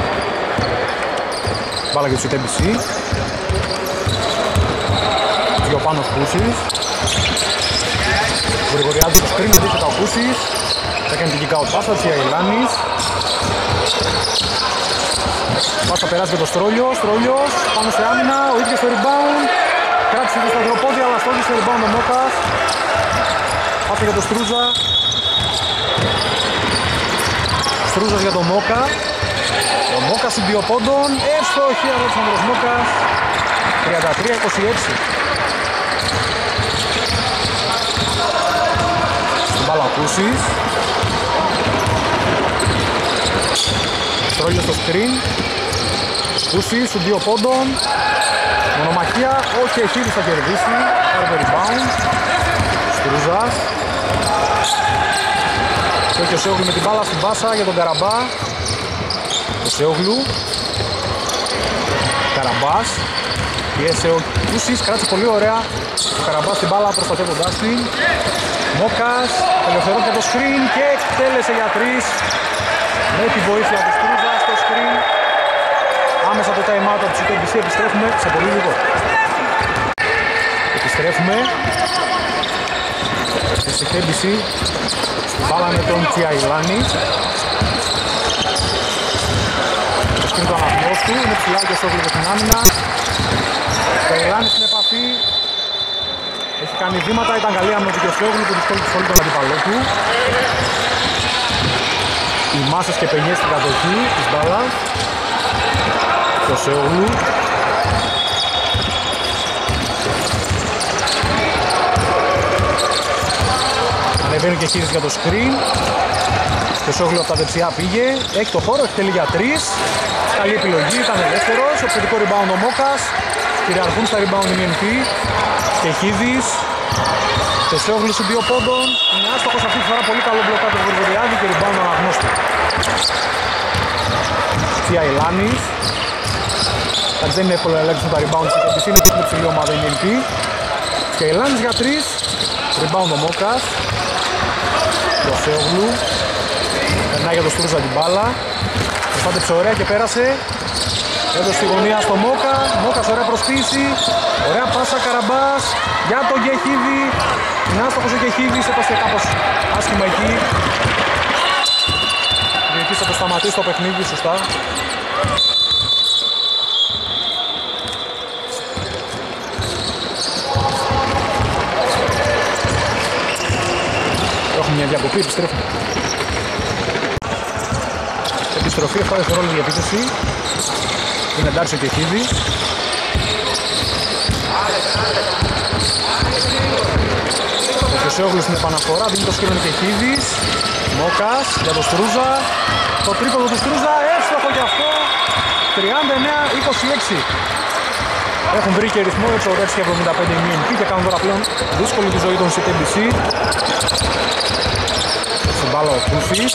Μπάλα για τους σι κέι μπι σι. Δύο πάνω Κούσης. Γρηγοριάζει το σκριν, αντίθετα ο Κούσης. Θα κάνει την kick-out πάσα, της Ιαγελάνης. Πάσα περάσει για το Στρόλιο. Στρόλιος πάνω σε άμυνα, ο ίδιος στο rebound. Κράτησε το σταυροπόδι, αλλά στόλισε στο rebound ο Μόκας. Πάσα για το Στρούζα. Στρούζας για τον Μόκα. Ο Μόκας συν δύο πόντων. Εύστοχη από τον Ανδρος Μόκας. τριάντα τρία είκοσι έξι. Στην μπάλα Κούσης. Στρόλιος στο screen. Κούσης συν δύο πόντων. Μονομαχία. Ο Κεχίδης θα κερδίσει. Πάρει το rebound. Στρούζας. Και ο Σεόγλου με την μπάλα στην πάσα για τον Καραμπά. Ο Σεόγλου. Καραμπάς. Πιέσε ο Κούσης, κράτησε πολύ ωραία. Ο Καραμπάς την μπάλα προστατεύοντάς την. Μόκας, ελευθερώ και το screen και εκτέλεσε για τρεις. Με τη βοήθεια του Στρούζα στο screen. Άμεσα από το time out από τους σι κέι μπι σι επιστρέφουμε σε πολύ λίγο. Επιστρέφουμε. Στο σι κέι μπι σι. Μπάλα με τον Τσιαϊλάνη. Το σκριν του αναγνώς του, είναι ψηλά και στο με την άμυνα. Ο Τσιαϊλάνη στην επαφή. Έχει κάνει βήματα, ήταν καλή άμυνα του Κεσόγλου που δυσκόλυψε πολύ τον αντιπαλό του. Οι μάσες και πενιές στην κατοχή της μπάλας. Το Σεόγλου. Ανεβαίνει και Χίδης για το screen. Το Σόγλου από τα δεξιά πήγε. Έχει το χώρο, έχει τελεί για τρεις. Καλή επιλογή, ήταν ελεύθερος. Επιθετικό rebound ο Μόκας. Κυριαρχούν στα rebound οι εμ πι. Και Χίδης. Το Σόγλου σε δύο πόντων. Είναι άστοχος αυτή τη φορά, πολύ καλό μπλοκ από τον Γρηγοριάδη και rebound αναγνώστη. Θεία Ηλάνης. Εντάξει, δεν είναι εύκολο να ελέγξουν τα rebound της έι μπι σι, είναι πολύ ψηλή ομάδα η εν πι. Και Ηλάνης για τρεις, rebound ο Μόκας. Το Σέογλου. Περνάει για το Στρούζα την μπάλα. Προσπάθησε ωραία και πέρασε. Έδωσε στη γωνία στο Μόκα. Μόκας ωραία προσποίηση. Ωραία πάσα Καραμπάς για τον Γεχίδη. Είναι άστοχος ο Γεχίδης, έπασε κάπως άσχημα εκεί. Ο διαιτητής θα το σταματήσει το παιχνίδι, σωστά. Έχουμε μια διακοπή, επιστρέφουμε. Επιστροφή, εφτά δευτερόλεπτα για επίθεση. Είναι εντάξει ο Γεχίδης. Ο Σέογλου στην επαναφορά, δίνει το σκύλο και Χίδης. Μόκας για το Στρούζα. Το τρίποδο του Στρούζα, εύστοχο κι αυτό. τριάντα εννέα είκοσι έξι. Έχουν βρει και ρυθμό εξήντα έξι εβδομήντα πέντε η εν πι και κάνουν τώρα πλέον δύσκολη τη ζωή των σι κέι μπι σι. Στην μπάλα ο Κούφης.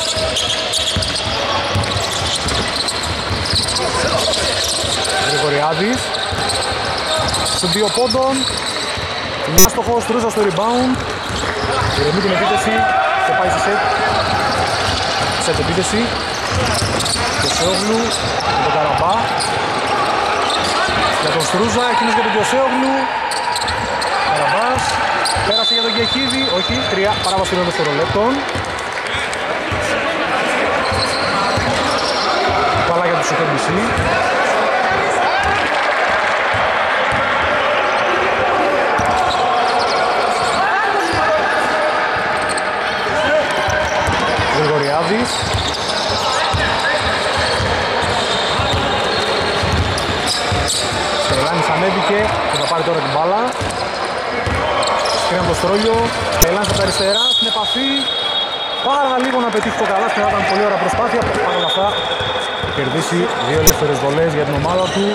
Γρηγοριάδης. Στους δύο πόντων. Είναι άστοχο, Στρούζα στο rebound. Ηρεμεί την επίθεση και πάει στη σετ. Σετ επίθεση. Το Σέογλου με τον Καραμπά. Για τον Στρούζα, εκείνος για τον Κιωσέογλου. Καραμπάς. Πέρασε για τον Γεχίδη. Όχι, τρία παράβαση των δευτερολέπτων. Πάλα για τους σι κέι μπι σι. Γρηγοριάδης. Στελάνης ανέβηκε και θα πάρει τώρα την μπάλα. Σκρίνει από το Στρόλιο. Στελάνης από τα αριστερά στην επαφή. Πάρα λίγο να πετύχει το καλά. Ήταν πολύ ωραία προσπάθεια. Παρ' όλα αυτά κερδίσει δύο ελεύθερες βολές για την ομάδα του.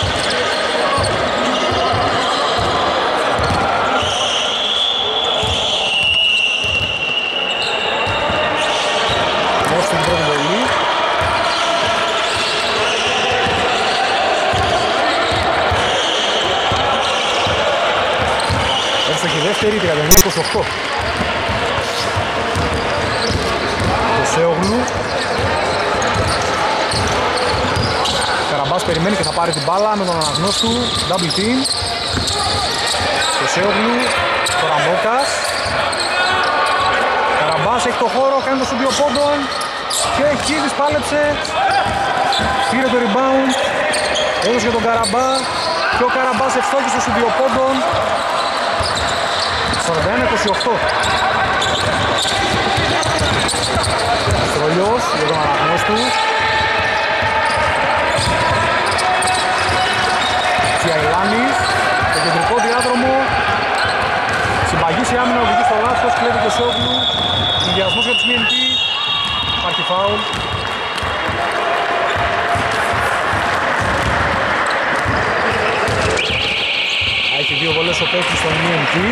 Στην πρώτη βολή. Έφτασε και δεύτερη, τριάντα εννέα είκοσι οκτώ. Το Σέογλου. Καραμπάς περιμένει και θα πάρει την μπάλα με τον αναγνώστου. Double team. Το Σέογλου. Τώρα Μόκας. Καραμπάς έχει το χώρο, κάνει το σου δύο πόντων. Και Χίδης πάλεψε. Πήρε το rebound. Έδωσε για τον Καραμπά. Και ο Καραμπάς ευστόχησε στους δύο πόντων. σαράντα ένα είκοσι οκτώ. Στρολιός για τον αναγνώστου. Τσιαϊλάνης. Το κεντρικό διάδρομο. Συμπαγής η άμυνα, οδηγεί στο λάθος. Κλέβει το Σέογλου. Συνδυασμός για τους μι εν πι. Υπάρχει φάουλ. Έχει δύο βολές ο παίκτης στον μι εν πι.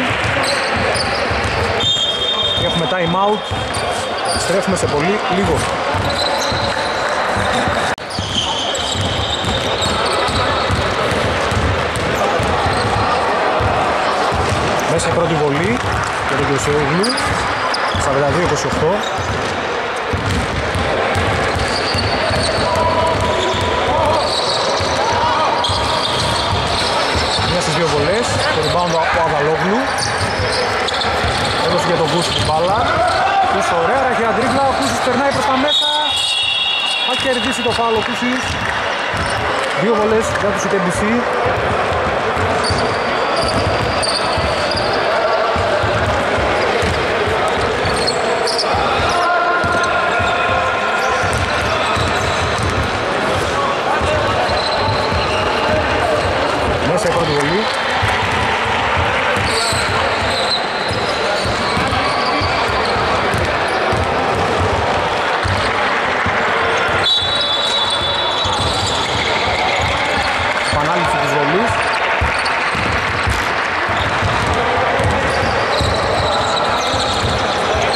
Έχουμε time out. Στρέφουμε σε πολύ λίγο. Μέσα η πρώτη βολή για τον Κιωσέογλου. σαράντα δύο είκοσι οκτώ. Μια στις δύο βολές. Το rebound από Αδαλόγλου. Έδωσε για τον Κούσι την μπάλα. Κούσι ωραία, ραχαία τρίπλα. Ο Κούσις περνάει προς τα μέσα. Θα κερδίσει το φάουλ ο Κούσις. Δύο βολές για τους σι κέι μπι σι. Μέσα η πρώτη βολή. Επανάληψη της βολής.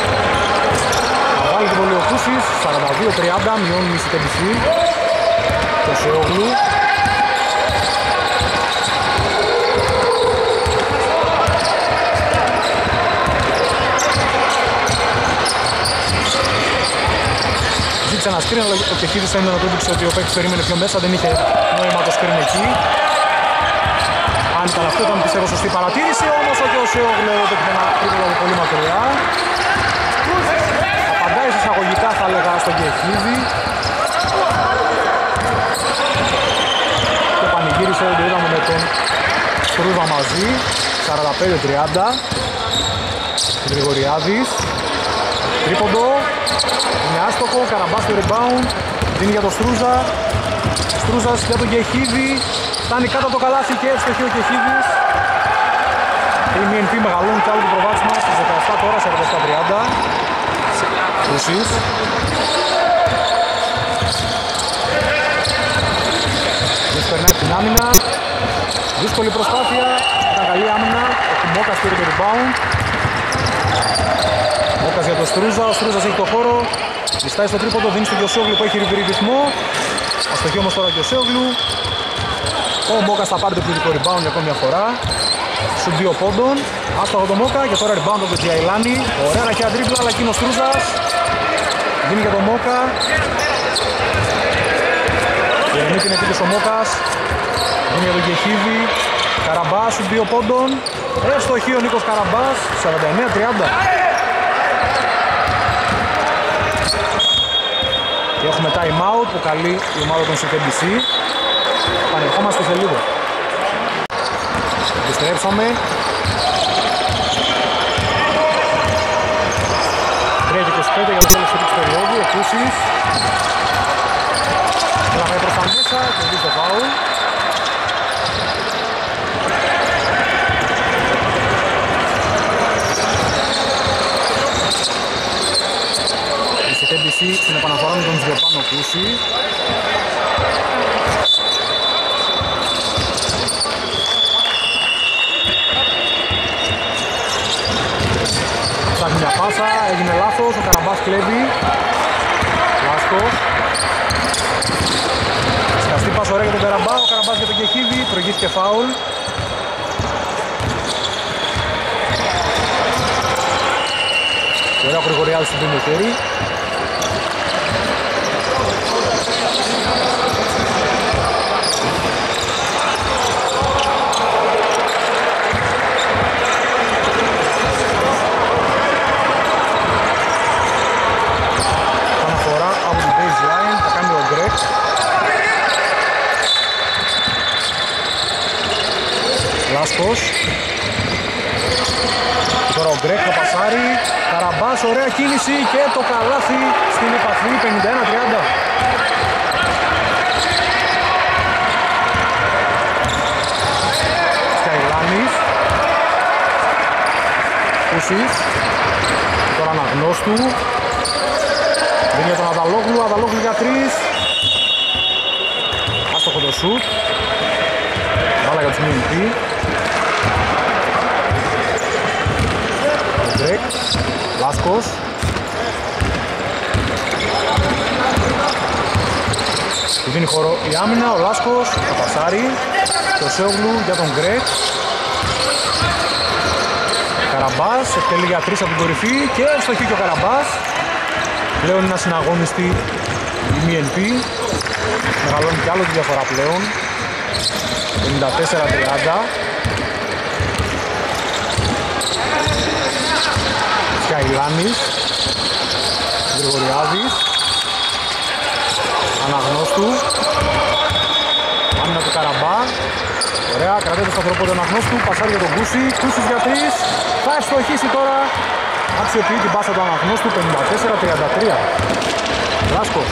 Θα βάλει τη βολή ο Κούσης. σαράντα δύο τριάντα, μειώνει η σι κέι μπι σι. Το Σεόγλου. Ζήτησε ένα σκριν, αλλά ο Κεχίδης έμεινε να του έδειξε ότι ο παίκτης περίμενε πιο μέσα, δεν είχε νόημα το σκριν εκεί. Αν ήταν αυτό, ήταν πιστεύω σωστή παρατήρηση, όμως ο Σεόγλου έπαιξε ένα τρίποντο από πολύ μακριά. Απαντάει εισαγωγικά, θα έλεγα, στον Κεχίδη. Και πανηγύρισε, το είδαμε με τον Στρούδα μαζί, σαράντα πέντε τριάντα. Γρηγοριάδης. Τρίποντο. Είναι άστοχο, Καραμπάς στο rebound. Δίνει για τον Στρούζα. Στρούζας για τον Κεχίδη. Φτάνει κάτω από το καλάθι και εύστοχη ο Κεχίδης. Η μι εν πι μεγαλώνει κι άλλο το προβάδισμα στις δεκαεπτά τώρα, σαράντα επτά τριάντα. Ουσίς. Δεν περνάει την άμυνα. Δύσκολη προσπάθεια. Ήταν καλή άμυνα. Ο Μόκας πήρε το rebound. Μόκας για τον Στρούζα. Ο Στρούζας έχει το χώρο. Λιστάει στο τρίποντο, δίνει στον Κιωσόγλου που έχει ρυθμό. Αστοχή όμως τώρα ο Κιωσόγλου. Ο Μόκας θα πάρει το πληθυντικό rebound για ακόμη μια φορά. Σου δύο πόντων. Άστοχο το Μόκα και τώρα rebound από τον Τζιαϊλάνη. Ωραία ραχαία τρίπλα, αλλά εκεί είναι ο Στρούζας. Δίνει για τον Μόκα. Γερεμεί την επίθεση ο Μόκας. Δίνει για τον Κεχίδη. Καραμπάς, σου δύο πόντων. Εύστοχη ο Νίκος Καραμπάς. σαράντα εννέα τριάντα. Και έχουμε time out που καλεί η ομάδα των σι τι μπι σι. Πανερχόμαστε σε λίγο. Επιστρέψαμε. τρία και είκοσι πέντε για το τέλος της τρίτης περίοδου. Επίσης. Θα πάει προς τα μέσα και δει το φάουλ. Η σι τι μπι σι στην επαναφορά με τον Τζιοπάνο Κούση. Ψάχνει μια πάσα, έγινε λάθος, ο Καραμπάς κλέβει. Λάσκος. Σκαστή πάσα ωραία για τον Καραμπά, ο Καραμπάς για τον Κεχίδη, προηγήθηκε φάουλ. Ωραία ο Γρηγοριάδης στην πίνη χέρι. Λάσκος. Τώρα ο Γκρέκ θα πασάρει. Καραμπάς, ωραία κίνηση και το καλάθι στην επαφή, πενήντα ένα τριάντα. Σκαϊλάνης. Κούσης. Τώρα Αναγνώστου. Δίνει για τον Αδαλόγλου, Αδαλόγλου για τρεις. Άστοχο το σουτ. Μπάλα για τους μι εν πι. Γκρέκ, Λάσκος. Του δίνει χώρο η άμυνα, ο Λάσκος, θα πασάρει. Το Σεόγλου για τον Γκρέκ. Καραμπάς, εκτελεί για τρεις από την κορυφή και ευστοχεί και ο Καραμπάς. Πλέον είναι ασυναγώνιστη η μι εν πι. Μεγαλώνει κι άλλο τη διαφορά πλέον. πενήντα τέσσερα τριάντα. Σκαϊλάνης. Γρηγοριάδης. Αναγνώστου. Άμυνα του Καραμπά. Ωραία, κρατάει το σταθερό πόδι Αναγνώστου. Πασάρει για τον Κούση. Κούσης για τρεις. Θα ευστοχίσει τώρα. Αξιοποιεί την πάσα του Αναγνώστου. πενήντα τέσσερα τριάντα τρία. Λάσκος.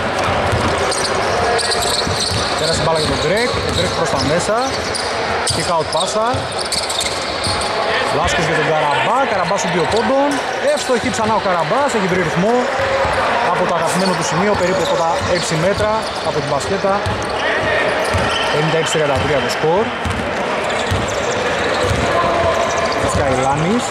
Πέρασε μπάλα για τον Γκρέκ. Ο Γκρέκ προς τα μέσα. Kick out πάσα. Λάσκος για τον Καραμπά. Καραμπά σου δύο πόντων. Εύστοχη ξανά ο Καραμπάς. Έχει βρει ρυθμό από το αγαπημένο του σημείο. Περίπου από τα έξι μέτρα από την μπασκέτα. πενήντα έξι τριάντα τρία το σκορ. Σκαϊλάνης.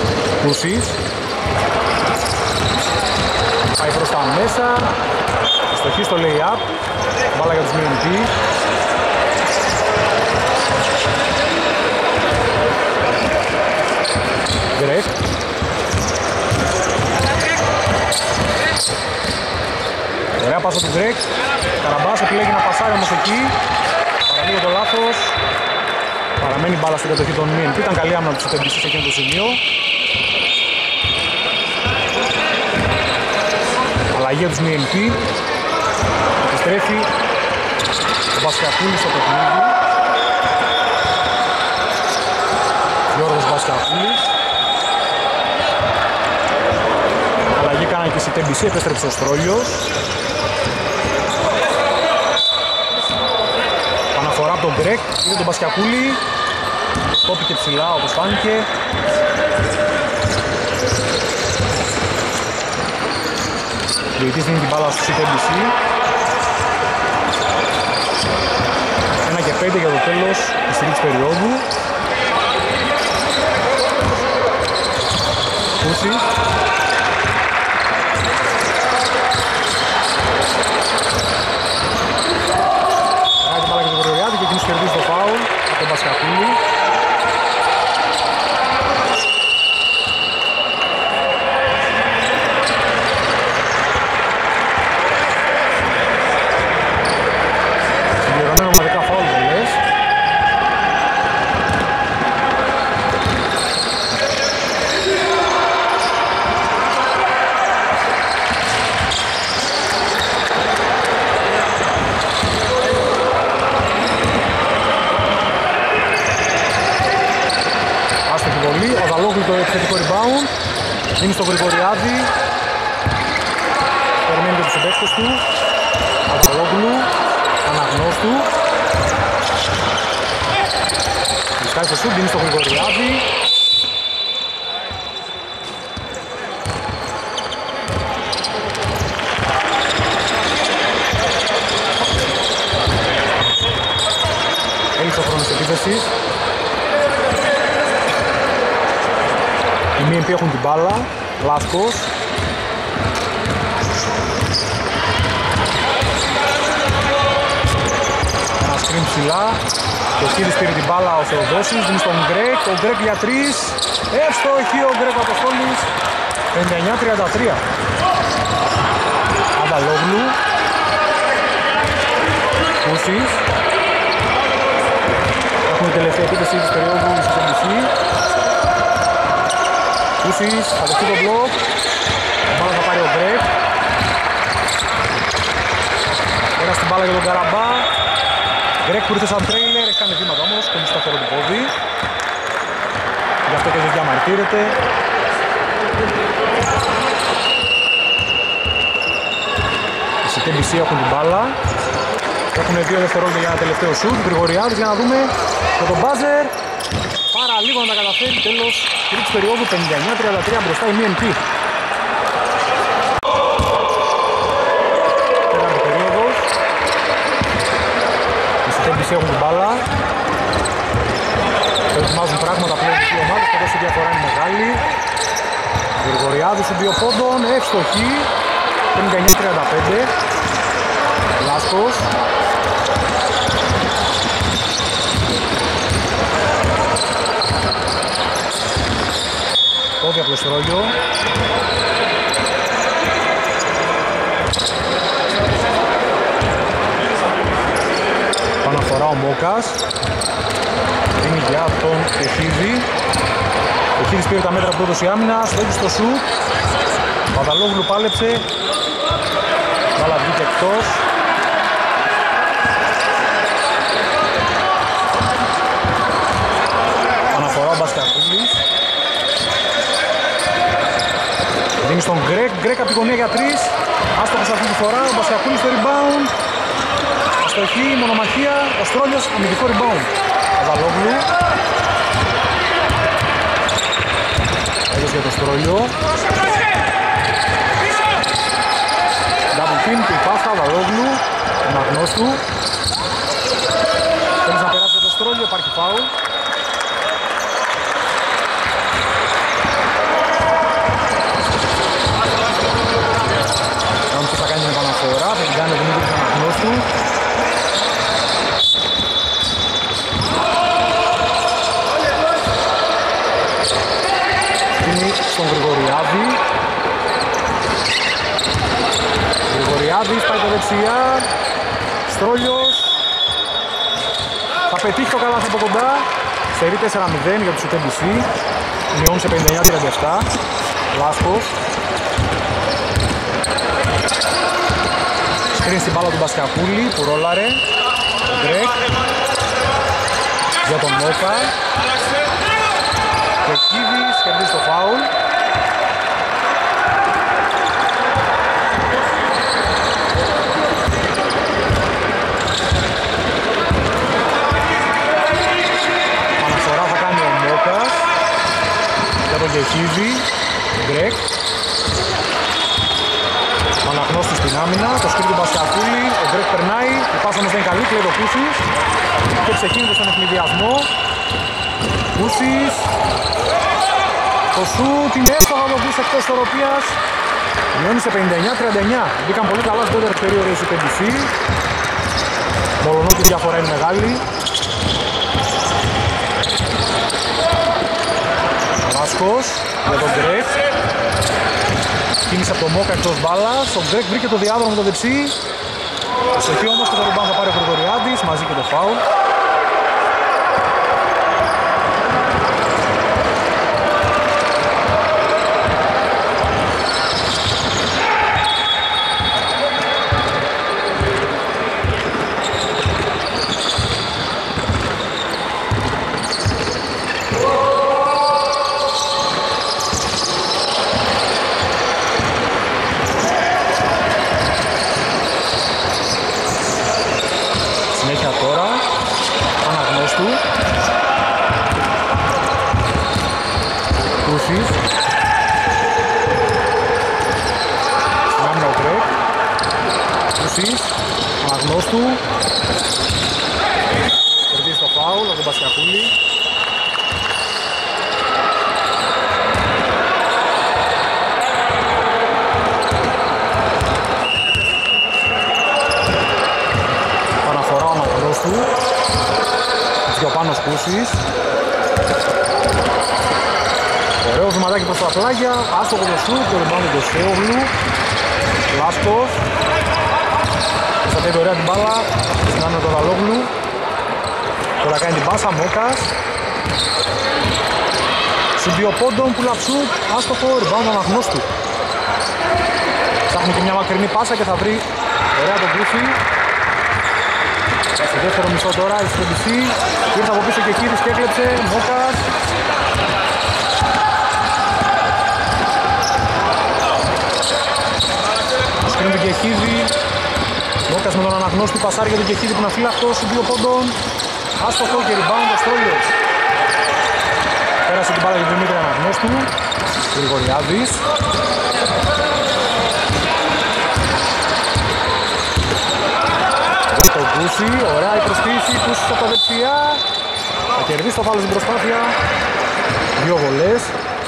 Κούσης. Πάει προς τα μέσα. Αστοχή στο lay-up. Μπάλα για τους μη εν πι. Γκρεκ. Ωραία πάσα του Γκρεκ. Καραμπάς επιλέγει να πασάρει όμως εκεί. Παραλίγο το λάθος. Παραμένει μπάλα στην κατοχή των μη εν πι. Ήταν καλή άμυνα του Τέμπι σε εκείνο το σημείο. Αλλαγή για τους μη εν πι. Επιστρέφει ο Μπασκακούλης στο παιχνίδι. Γιώργος Μπασκακούλης. Αλλαγή κάνα και στη Τέμπι, επέστρεψε ο Στρόλιος. Αναφορά από τον Γκρεκ, είδε τον Μπασκακούλη. Κόπηκε ψηλά όπως φάνηκε. Διοητής δίνει την μπάλα στο Τέμπι. ένα και πέντε για το τέλος της τρίτης περίοδου. Κούση. Κάνει την μπάλα και τον Γρηγοριάδη και εκείνος κερδίζει το φάουλ από τον Μπασκακούλη. Το επιθετικό rebound είναι στο Γρηγοριάδη, περιμένει και τους συμπαίκτες του. Ανταλόγλου, Αναγνώστου, βρισκάει στο σουτ, είναι στο Γρηγοριάδη. Έλειξε ο χρόνος της επίθεσης. Οι μη εν πι έχουν την μπάλα, Λάσκος. Ένα σκριν ψηλά. Και ο Κύρις πήρε την μπάλα, ο Θεοδόσης, δίνει στον Γκρεκ. Ο Γκρεκ για τρεις. Εύστοχη ο Γκρεκ Αποστόλης. πενήντα εννιά τριάντα τρία. Ανταλόγλου. Κούσης. Έχουμε τελευταία επίθεση της περίοδου της Τέμπι. Κούσης, θα δεχτεί το μπλοκ. Μπάλα θα πάρει ο Γκρεκ. Πέρα στην μπάλα για τον Καραμπά. Γκρεκ που ήρθε σαν τρέιλερ, έχει κάνει βήματα όμως, πολύ σταθερό του πόδι. Γι' αυτό και δεν διαμαρτύρεται. Οι Τέμπι έχουν την μπάλα. Έχουν δύο δευτερόλεπτα για ένα τελευταίο σουτ. Γρηγοριάδης για να δούμε με τον μπάζερ. Πάρα λίγο να τα καταφέρει, τέλος τρίτης περίοδου, πενήντα εννιά τριάντα τρία μπροστά η μη εν πι. Τέταρτη περίοδος. Οι Τέμπι έχουν την μπάλα. Ετοιμάζουν πράγματα πλέον οι δύο ομάδες, καθώς η διαφορά είναι μεγάλη. Γρηγοριάδης των δύο πόντων, εύστοχη, πενήντα εννιά τριάντα πέντε. Λάσκος. Πόδι από το Στρόγιο. Παναφορά ο Μόκας. Είναι για τον Τεχίδη. Ο Τεχίδης πήρε τα μέτρα πρώτος η άμυνα. Στέκει στο σουτ. Παδαλόγλου πάλεψε. Μπάλα βγήκε εκτός. Αναφορά ο Μπασκακούλης. Δίνει στον Γκρεκ. Γκρεκ από την γωνία για τρεις. Άστοχος αυτή τη φορά. Ο Μπασκακούλης στο rebound. Αστοχή, μονομαχία. Ο Στρόλιος, αμυντικό rebound. Παδαλόγλου. Έδωσε για το Στρόλιο. Double team, την πάσα, Παδαλόγλου. Τον Αγνώστου. Θέλεις να περάσει το Στρόλιο, υπάρχει φάουλ. Θα κάνει την επαναφορά, θα την κάνει ο Γρηγοριάδης, πάει το δεξιά. Στρόλιος. Θα πετύχει το καλάθι από κοντά. Σερί τέσσερα μηδέν για τους γιου τι μπι σι. Μειώνει σε πενήντα εννιά τριάντα επτά. Λάσκος. Σκριν στην μπάλα του Μπασκακούλη που ρόλαρε. Ο Γκρέκ. Για τον Μόκα. Και Κίβης κερδίζει το φάουλ. Αναφορά θα κάνει ο Μόκας. Για τον Κεχίδη. Γκρέκ. Αναγνώστης στην άμυνα. Το σκριν του Μπασκακούλη. Ο Γκρέκ περνάει. Η πάσα όμως δεν είναι καλή. Κλέβει ο Κούσης. Και ξεκίνησε στον ευνηδιασμό. Κούσης. Το σουτ είναι εύστοχα από Κούσης εκτός ισορροπίας. Μειώνει σε πενήντα εννιά τριάντα εννιά. Μπήκαν πολύ καλά στην δεύτερη περίοδο οι γιου τι μπι σι. Μολονότι η διαφορά είναι μεγάλη. Βάσκος για τον Γκρέκ. Κίνησε από τον Μόκα εκτός μπάλας. Ο Γκρέκ βρήκε το διάδρομο το δεξί. Προσοχή όμως και το rebound θα πάρει ο Γρηγοριάδης μαζί και το φάουλ. Αναγνώστου. Κερδίζει το φάουλ από τον Πασιακούλη. Παναφορά ο Αναγνώστου. Τζιοπάνος Κούσης. Ωραίο βηματάκι προς τα πλάγια. Άστοχο το σουτ, το rebound του Σέογλου. Λάσκος. Θα παίρνει ωραία την μπάλα, στην άμυνα του Ραλόγλου. Τώρα κάνει την πάσα, Μόκας. Συμπιοπόντων που λαψούν, άστοχο, rebound Αναγνώστου. Ψάχνει και μια μακρινή πάσα και θα βρει ωραία τον Γκούφι. Στο δεύτερο μισό τώρα, η γιου τι μπι σι. Ήρθε από πίσω και Κίδης και έκλεψε, Μόκας. Σκριν του Κεχίδη. Μόκας με τον Αναγνώστη, πασάρι για τον Κεχίδη που είναι αφύλακτος, δύο πόντων. Άστοχο και rebound ο Στρόλιος. Πέρασε την μπάλα για τον Δημήτρη Αναγνώστου. Γρηγοριάδης. Για τον Κούση, ωραία η προσποίηση, Κούσης από τα δεξιά. Θα κερδίσει το φάουλ στην προσπάθεια. Δύο βολές.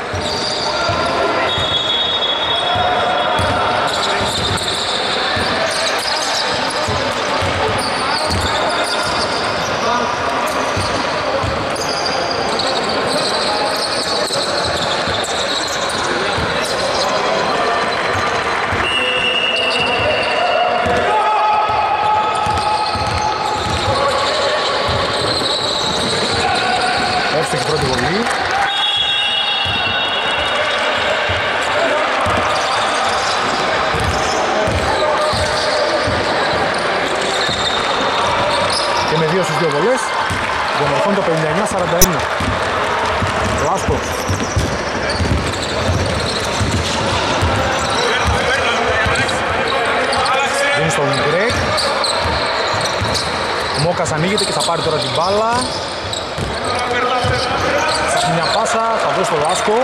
Εύστοχη πρώτη βολή. Και με δύο στις δύο βολές διαμορφώνει το πενήντα εννιά σαράντα ένα. Λάσκος. Δίνει στον Γκρέκ. Ο Μόκας ανοίγεται και θα πάρει τώρα την μπάλα. Ψάχνει μια πάσα, θα δώσει στο Λάσκο.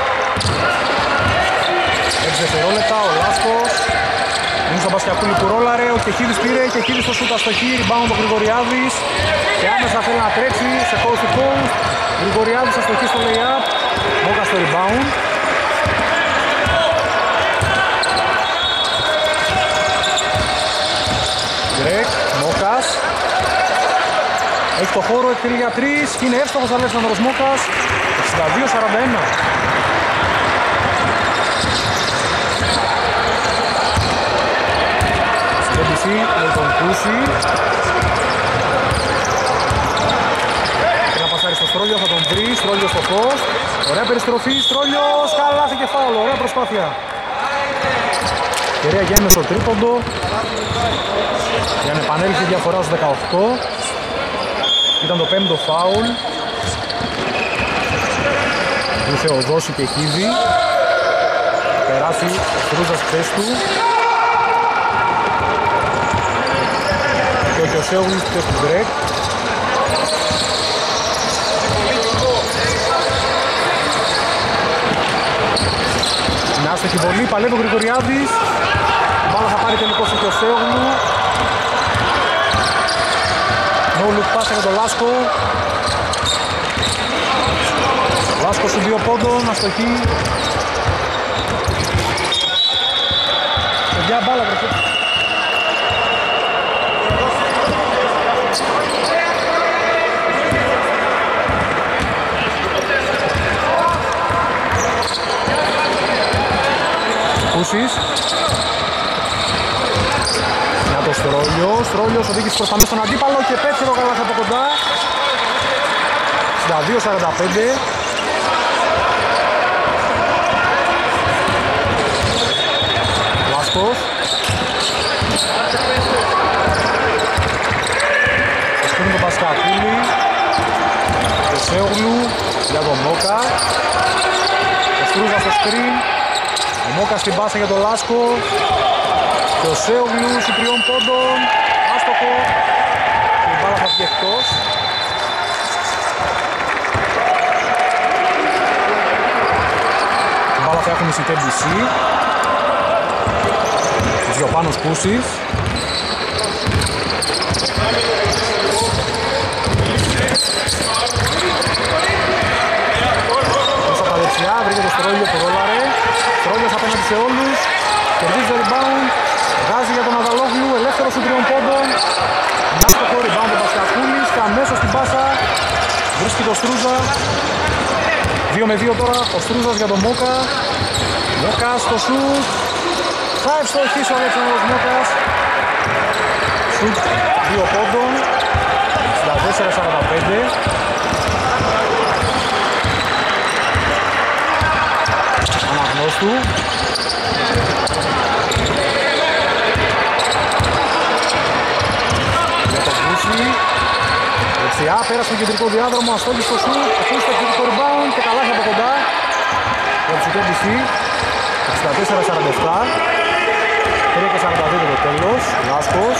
έξι δευτερόλεπτα, ο Λάσκος. Είναι στον Πασιακούλη που ρόλαρε, ο Κεχίδης πήρε, ο Κεχίδης στο σούτ αστοχή, rebound ο Γρηγοριάδης. Και άμεσα θέλει να τρέξει σε coast to coast. Γρηγοριάδης αστοχή στο lay-up, Μόκας στο rebound. Γκρέκ, Μόκας. Έχει το χώρο, εκτελεί για τρεις και είναι εύστοχος ο Αλέξανδρος Μόκας. εξήντα δύο σαράντα ένα. πίεση με τον Κούση. Να πασάρει στο Στρόλιο, θα τον βρει, Στρόλιο στο φως. Ωραία περιστροφή, Στρόλιος, καλάθι και φάουλ, ωραία προσπάθεια. Κυρία Γιάννη στο τρίποντο. Για να επανέλθει η διαφορά στους δεκαοκτώ. Ήταν το πέμπτο φάουλ. Του Θεοδόση και Χίδη. Περάσει ο Στρούζας χθες του. Και ο Κιωσέογλης χθες του Γκρέκ. Μια άστοχη βολή, παλεύει ο Γρηγοριάδης. Μπάλα θα πάρει τελικώς ο Κιωσέογλου. No look pass για τον Λάσκο. Λάσκο σου δύο πόντων, αστοχή. Παιδιά μπάλα βρεθεί. Κούσης. Για το Στρόλιο. Στρόλιος οδήγησε προς τα μέσα στον αντίπαλο και πέτυχε το καλάθι από κοντά. εξήντα δύο σαράντα πέντε. Λάσκος. Το σκύνει τον Πασκακούλη. Το Σέογλου για τον Μόκα. Το Στρούζα στο σκριν. Ο Μόκα στην πάσα για τον Λάσκο. Και ο Σέογλου σου τριών πόντων. Άστοχο. Και η μπάλα θα βγει εκτός. Η μπάλα θα έχουν η Σιτέ μπι σι. Ο Πάνος Κούσης. Μέσα από τα δεξιά βρήκε το Στρόλιο που ρόλαρε. Στρόλιος απέναντι σε όλους. Κερδίζει το rebound. Βγάζει για τον Αδαλόγλου. Ελεύθερος του τριών πόντων. Μάχει το rebound ο Πασκακούλης. Και αμέσως στην πάσα βρίσκει το Στρούζα. δύο με δύο τώρα ο Στρούζας για τον Μόκα. Μόκα στο σουτ. Θα ευστοχίσει ο Αλέξανδρος Μόκας. Σουτ δύο πόντων. εξήντα τέσσερα σαράντα πέντε. Αναγνώστου. Για τον Κούση. Δεξιά πέρασε τον κεντρικό διάδρομο. Αστόλει στο σουτ. Αφήνει το κεντρικό rebound και καλάθι από κοντά. Για τους Σιτέ μπι σι. εξήντα τέσσερα σαράντα επτά. τρία και σαράντα δύο το τέλος. Λάσκος.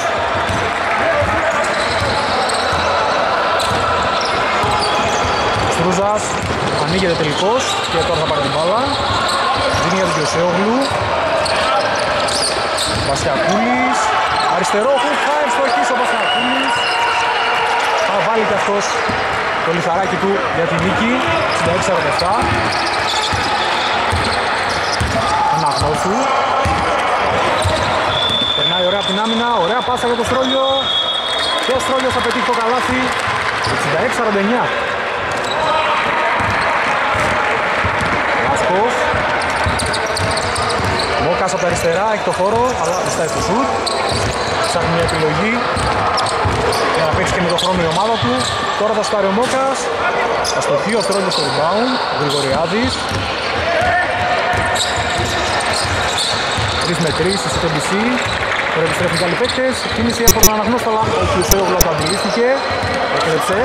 Στρούζας ανοίγεται τελικώς και τώρα θα πάρει την μπάλα. Δίνει για τον Κιωσέογλου. Πασιακούλης. Αριστερό χουτ, θα ευστοχίσει ο Πασιακούλης. Θα βάλει και αυτός το λιθαράκι του για την νίκη. εξήντα έξι σαράντα επτά. Αναγνώστου. Περνάει ωραία από την άμυνα, ωραία πάσα για το Στρόλιο. Και ο Στρόλιος θα πετύχει το καλάθι. εξήντα έξι σαράντα εννιά. Λάσκος. Μόκας από τα αριστερά, έχει το χώρο, αλλά βιστάει στο σουτ. Ψάχνει μια επιλογή για να παίξει και με το χρόνο η ομάδα του. Τώρα θα στάρει ο Μόκας. Αστοχεί ο Στρόλιος στο rebound. Ο Γρηγοριάδης. τρεις με τρεις στη Σιτέ μπι σι. Τώρα επιστρέφουν και άλλοι παίκτες. Κίνηση από τον Αναγνώστολα. Ο Κιουσέογλου το αντιλήφθηκε. Έκλεψε.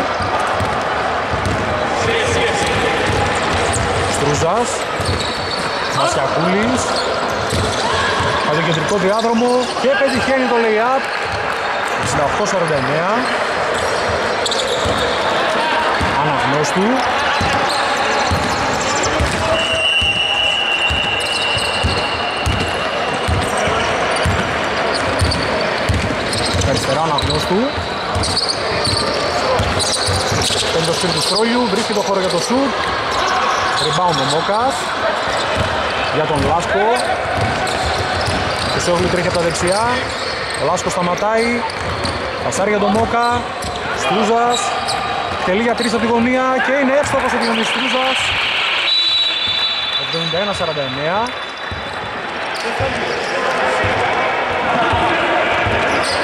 Στρούζας. Μασιακούλης. Από τον κεντρικό διάδρομο και πετυχαίνει το lay-up. εξήντα οκτώ σαράντα εννιά. Αναγνώστου. Αριστερά Αναγνώστου. Πέμπτο σκριν του Στρόλιου, βρίσκει το χώρο για το σουτ. Rebound ο Μόκας. Για τον Λάσκο. Ο Σόγλου τρέχει από τα δεξιά. Ο Λάσκος σταματάει. Πασάρει για τον Μόκα. Στρούζας. Τελεί για τρεις από τη γωνία και είναι εύστοχος ο Διονύσης Στρούζας. εβδομήντα ένα σαράντα εννιά.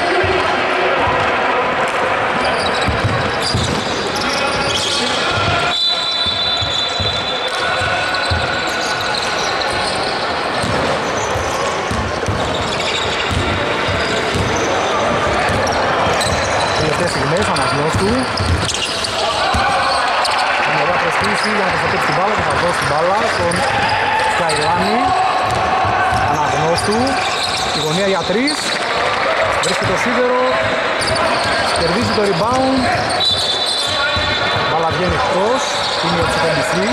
την μπάλα στον Σκαϊλάνη. Αναγνώστου, η γωνία για τρεις. Βρίσκει το σίδερο, κερδίζει το rebound. Μπάλα βγαίνει εκτός, είναι ο Τσιτεμπισί.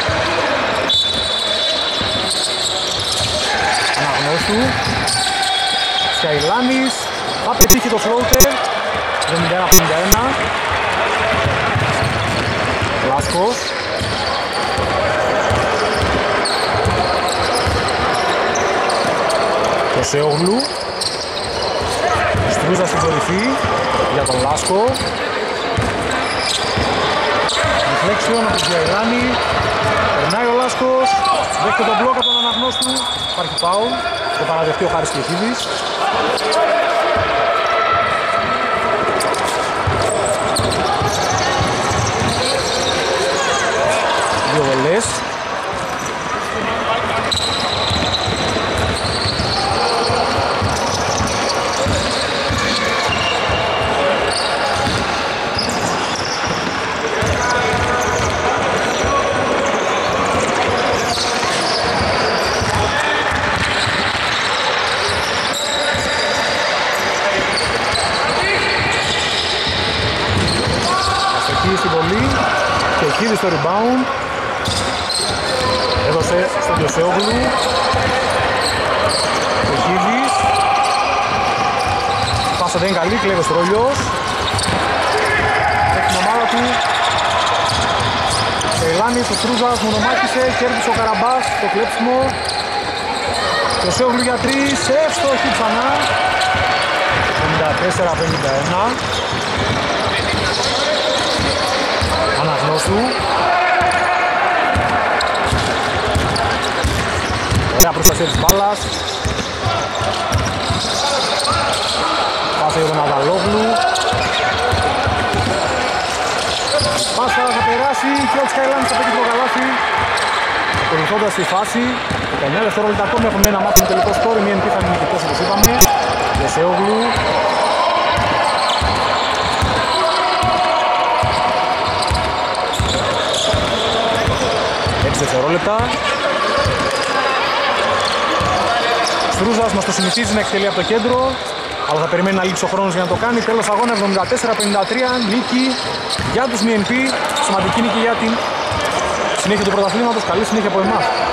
Αναγνώστου, Σκαϊλάνης, θα πετύχει το floater. εβδομήντα ένα πενήντα ένα. Λάσκος. Το Σεόγλου. Στρούζα στην κορυφή για τον Λάσκο. Deflection από τον Τζαϊλάνη. Περνάει ο Λάσκος. Δέχεται τον μπλοκ από τον Αναγνώστου. Υπάρχει φάουλ. Το παραδεχτεί ο Χάρης Κληθίδης. Δύο βολές. Στην βολή και εκεί στο rebound. Έδωσε στον Διοσέογλου. Ο Χίδης. Πάσα δεν είναι καλή, κλέβει ο Στρόλιος. Έχει την ομάδα του. Σεϊλάνης, ο Στρούζας μονομάχησε, κέρδισε ο Καραμπάς το κλέψιμο. Διοσέογλου για τρεις, εύστοχη ξανά. πενήντα τέσσερα πενήντα ένα. Αναγνώστου. Ωραία προστασία της μπάλας. Πάσα για τον Αβαλόγλου. Πάσα θα περάσει και ο Σκαϊλάνης θα πέτυχε το καλάθι. Ακολουθώντας τη φάση, δεκαεννιά δευτερόλεπτα ακόμη έχουμε ένα μάτι με τελικό σκόρ. Μία εντύπωση θα είναι νικητός όπως είπαμε. Διοσέογλου. έξι δευτερόλεπτα. Στρούζας μας το συνηθίζει να εκτελεί από το κέντρο, αλλά θα περιμένει να λήξει ο χρόνος για να το κάνει. Τέλος αγώνα εβδομήντα τέσσερα πενήντα τρία, νίκη για τους μι εν πι. Σημαντική νίκη για την συνέχεια του πρωταθλήματος. Καλή συνέχεια από εμάς.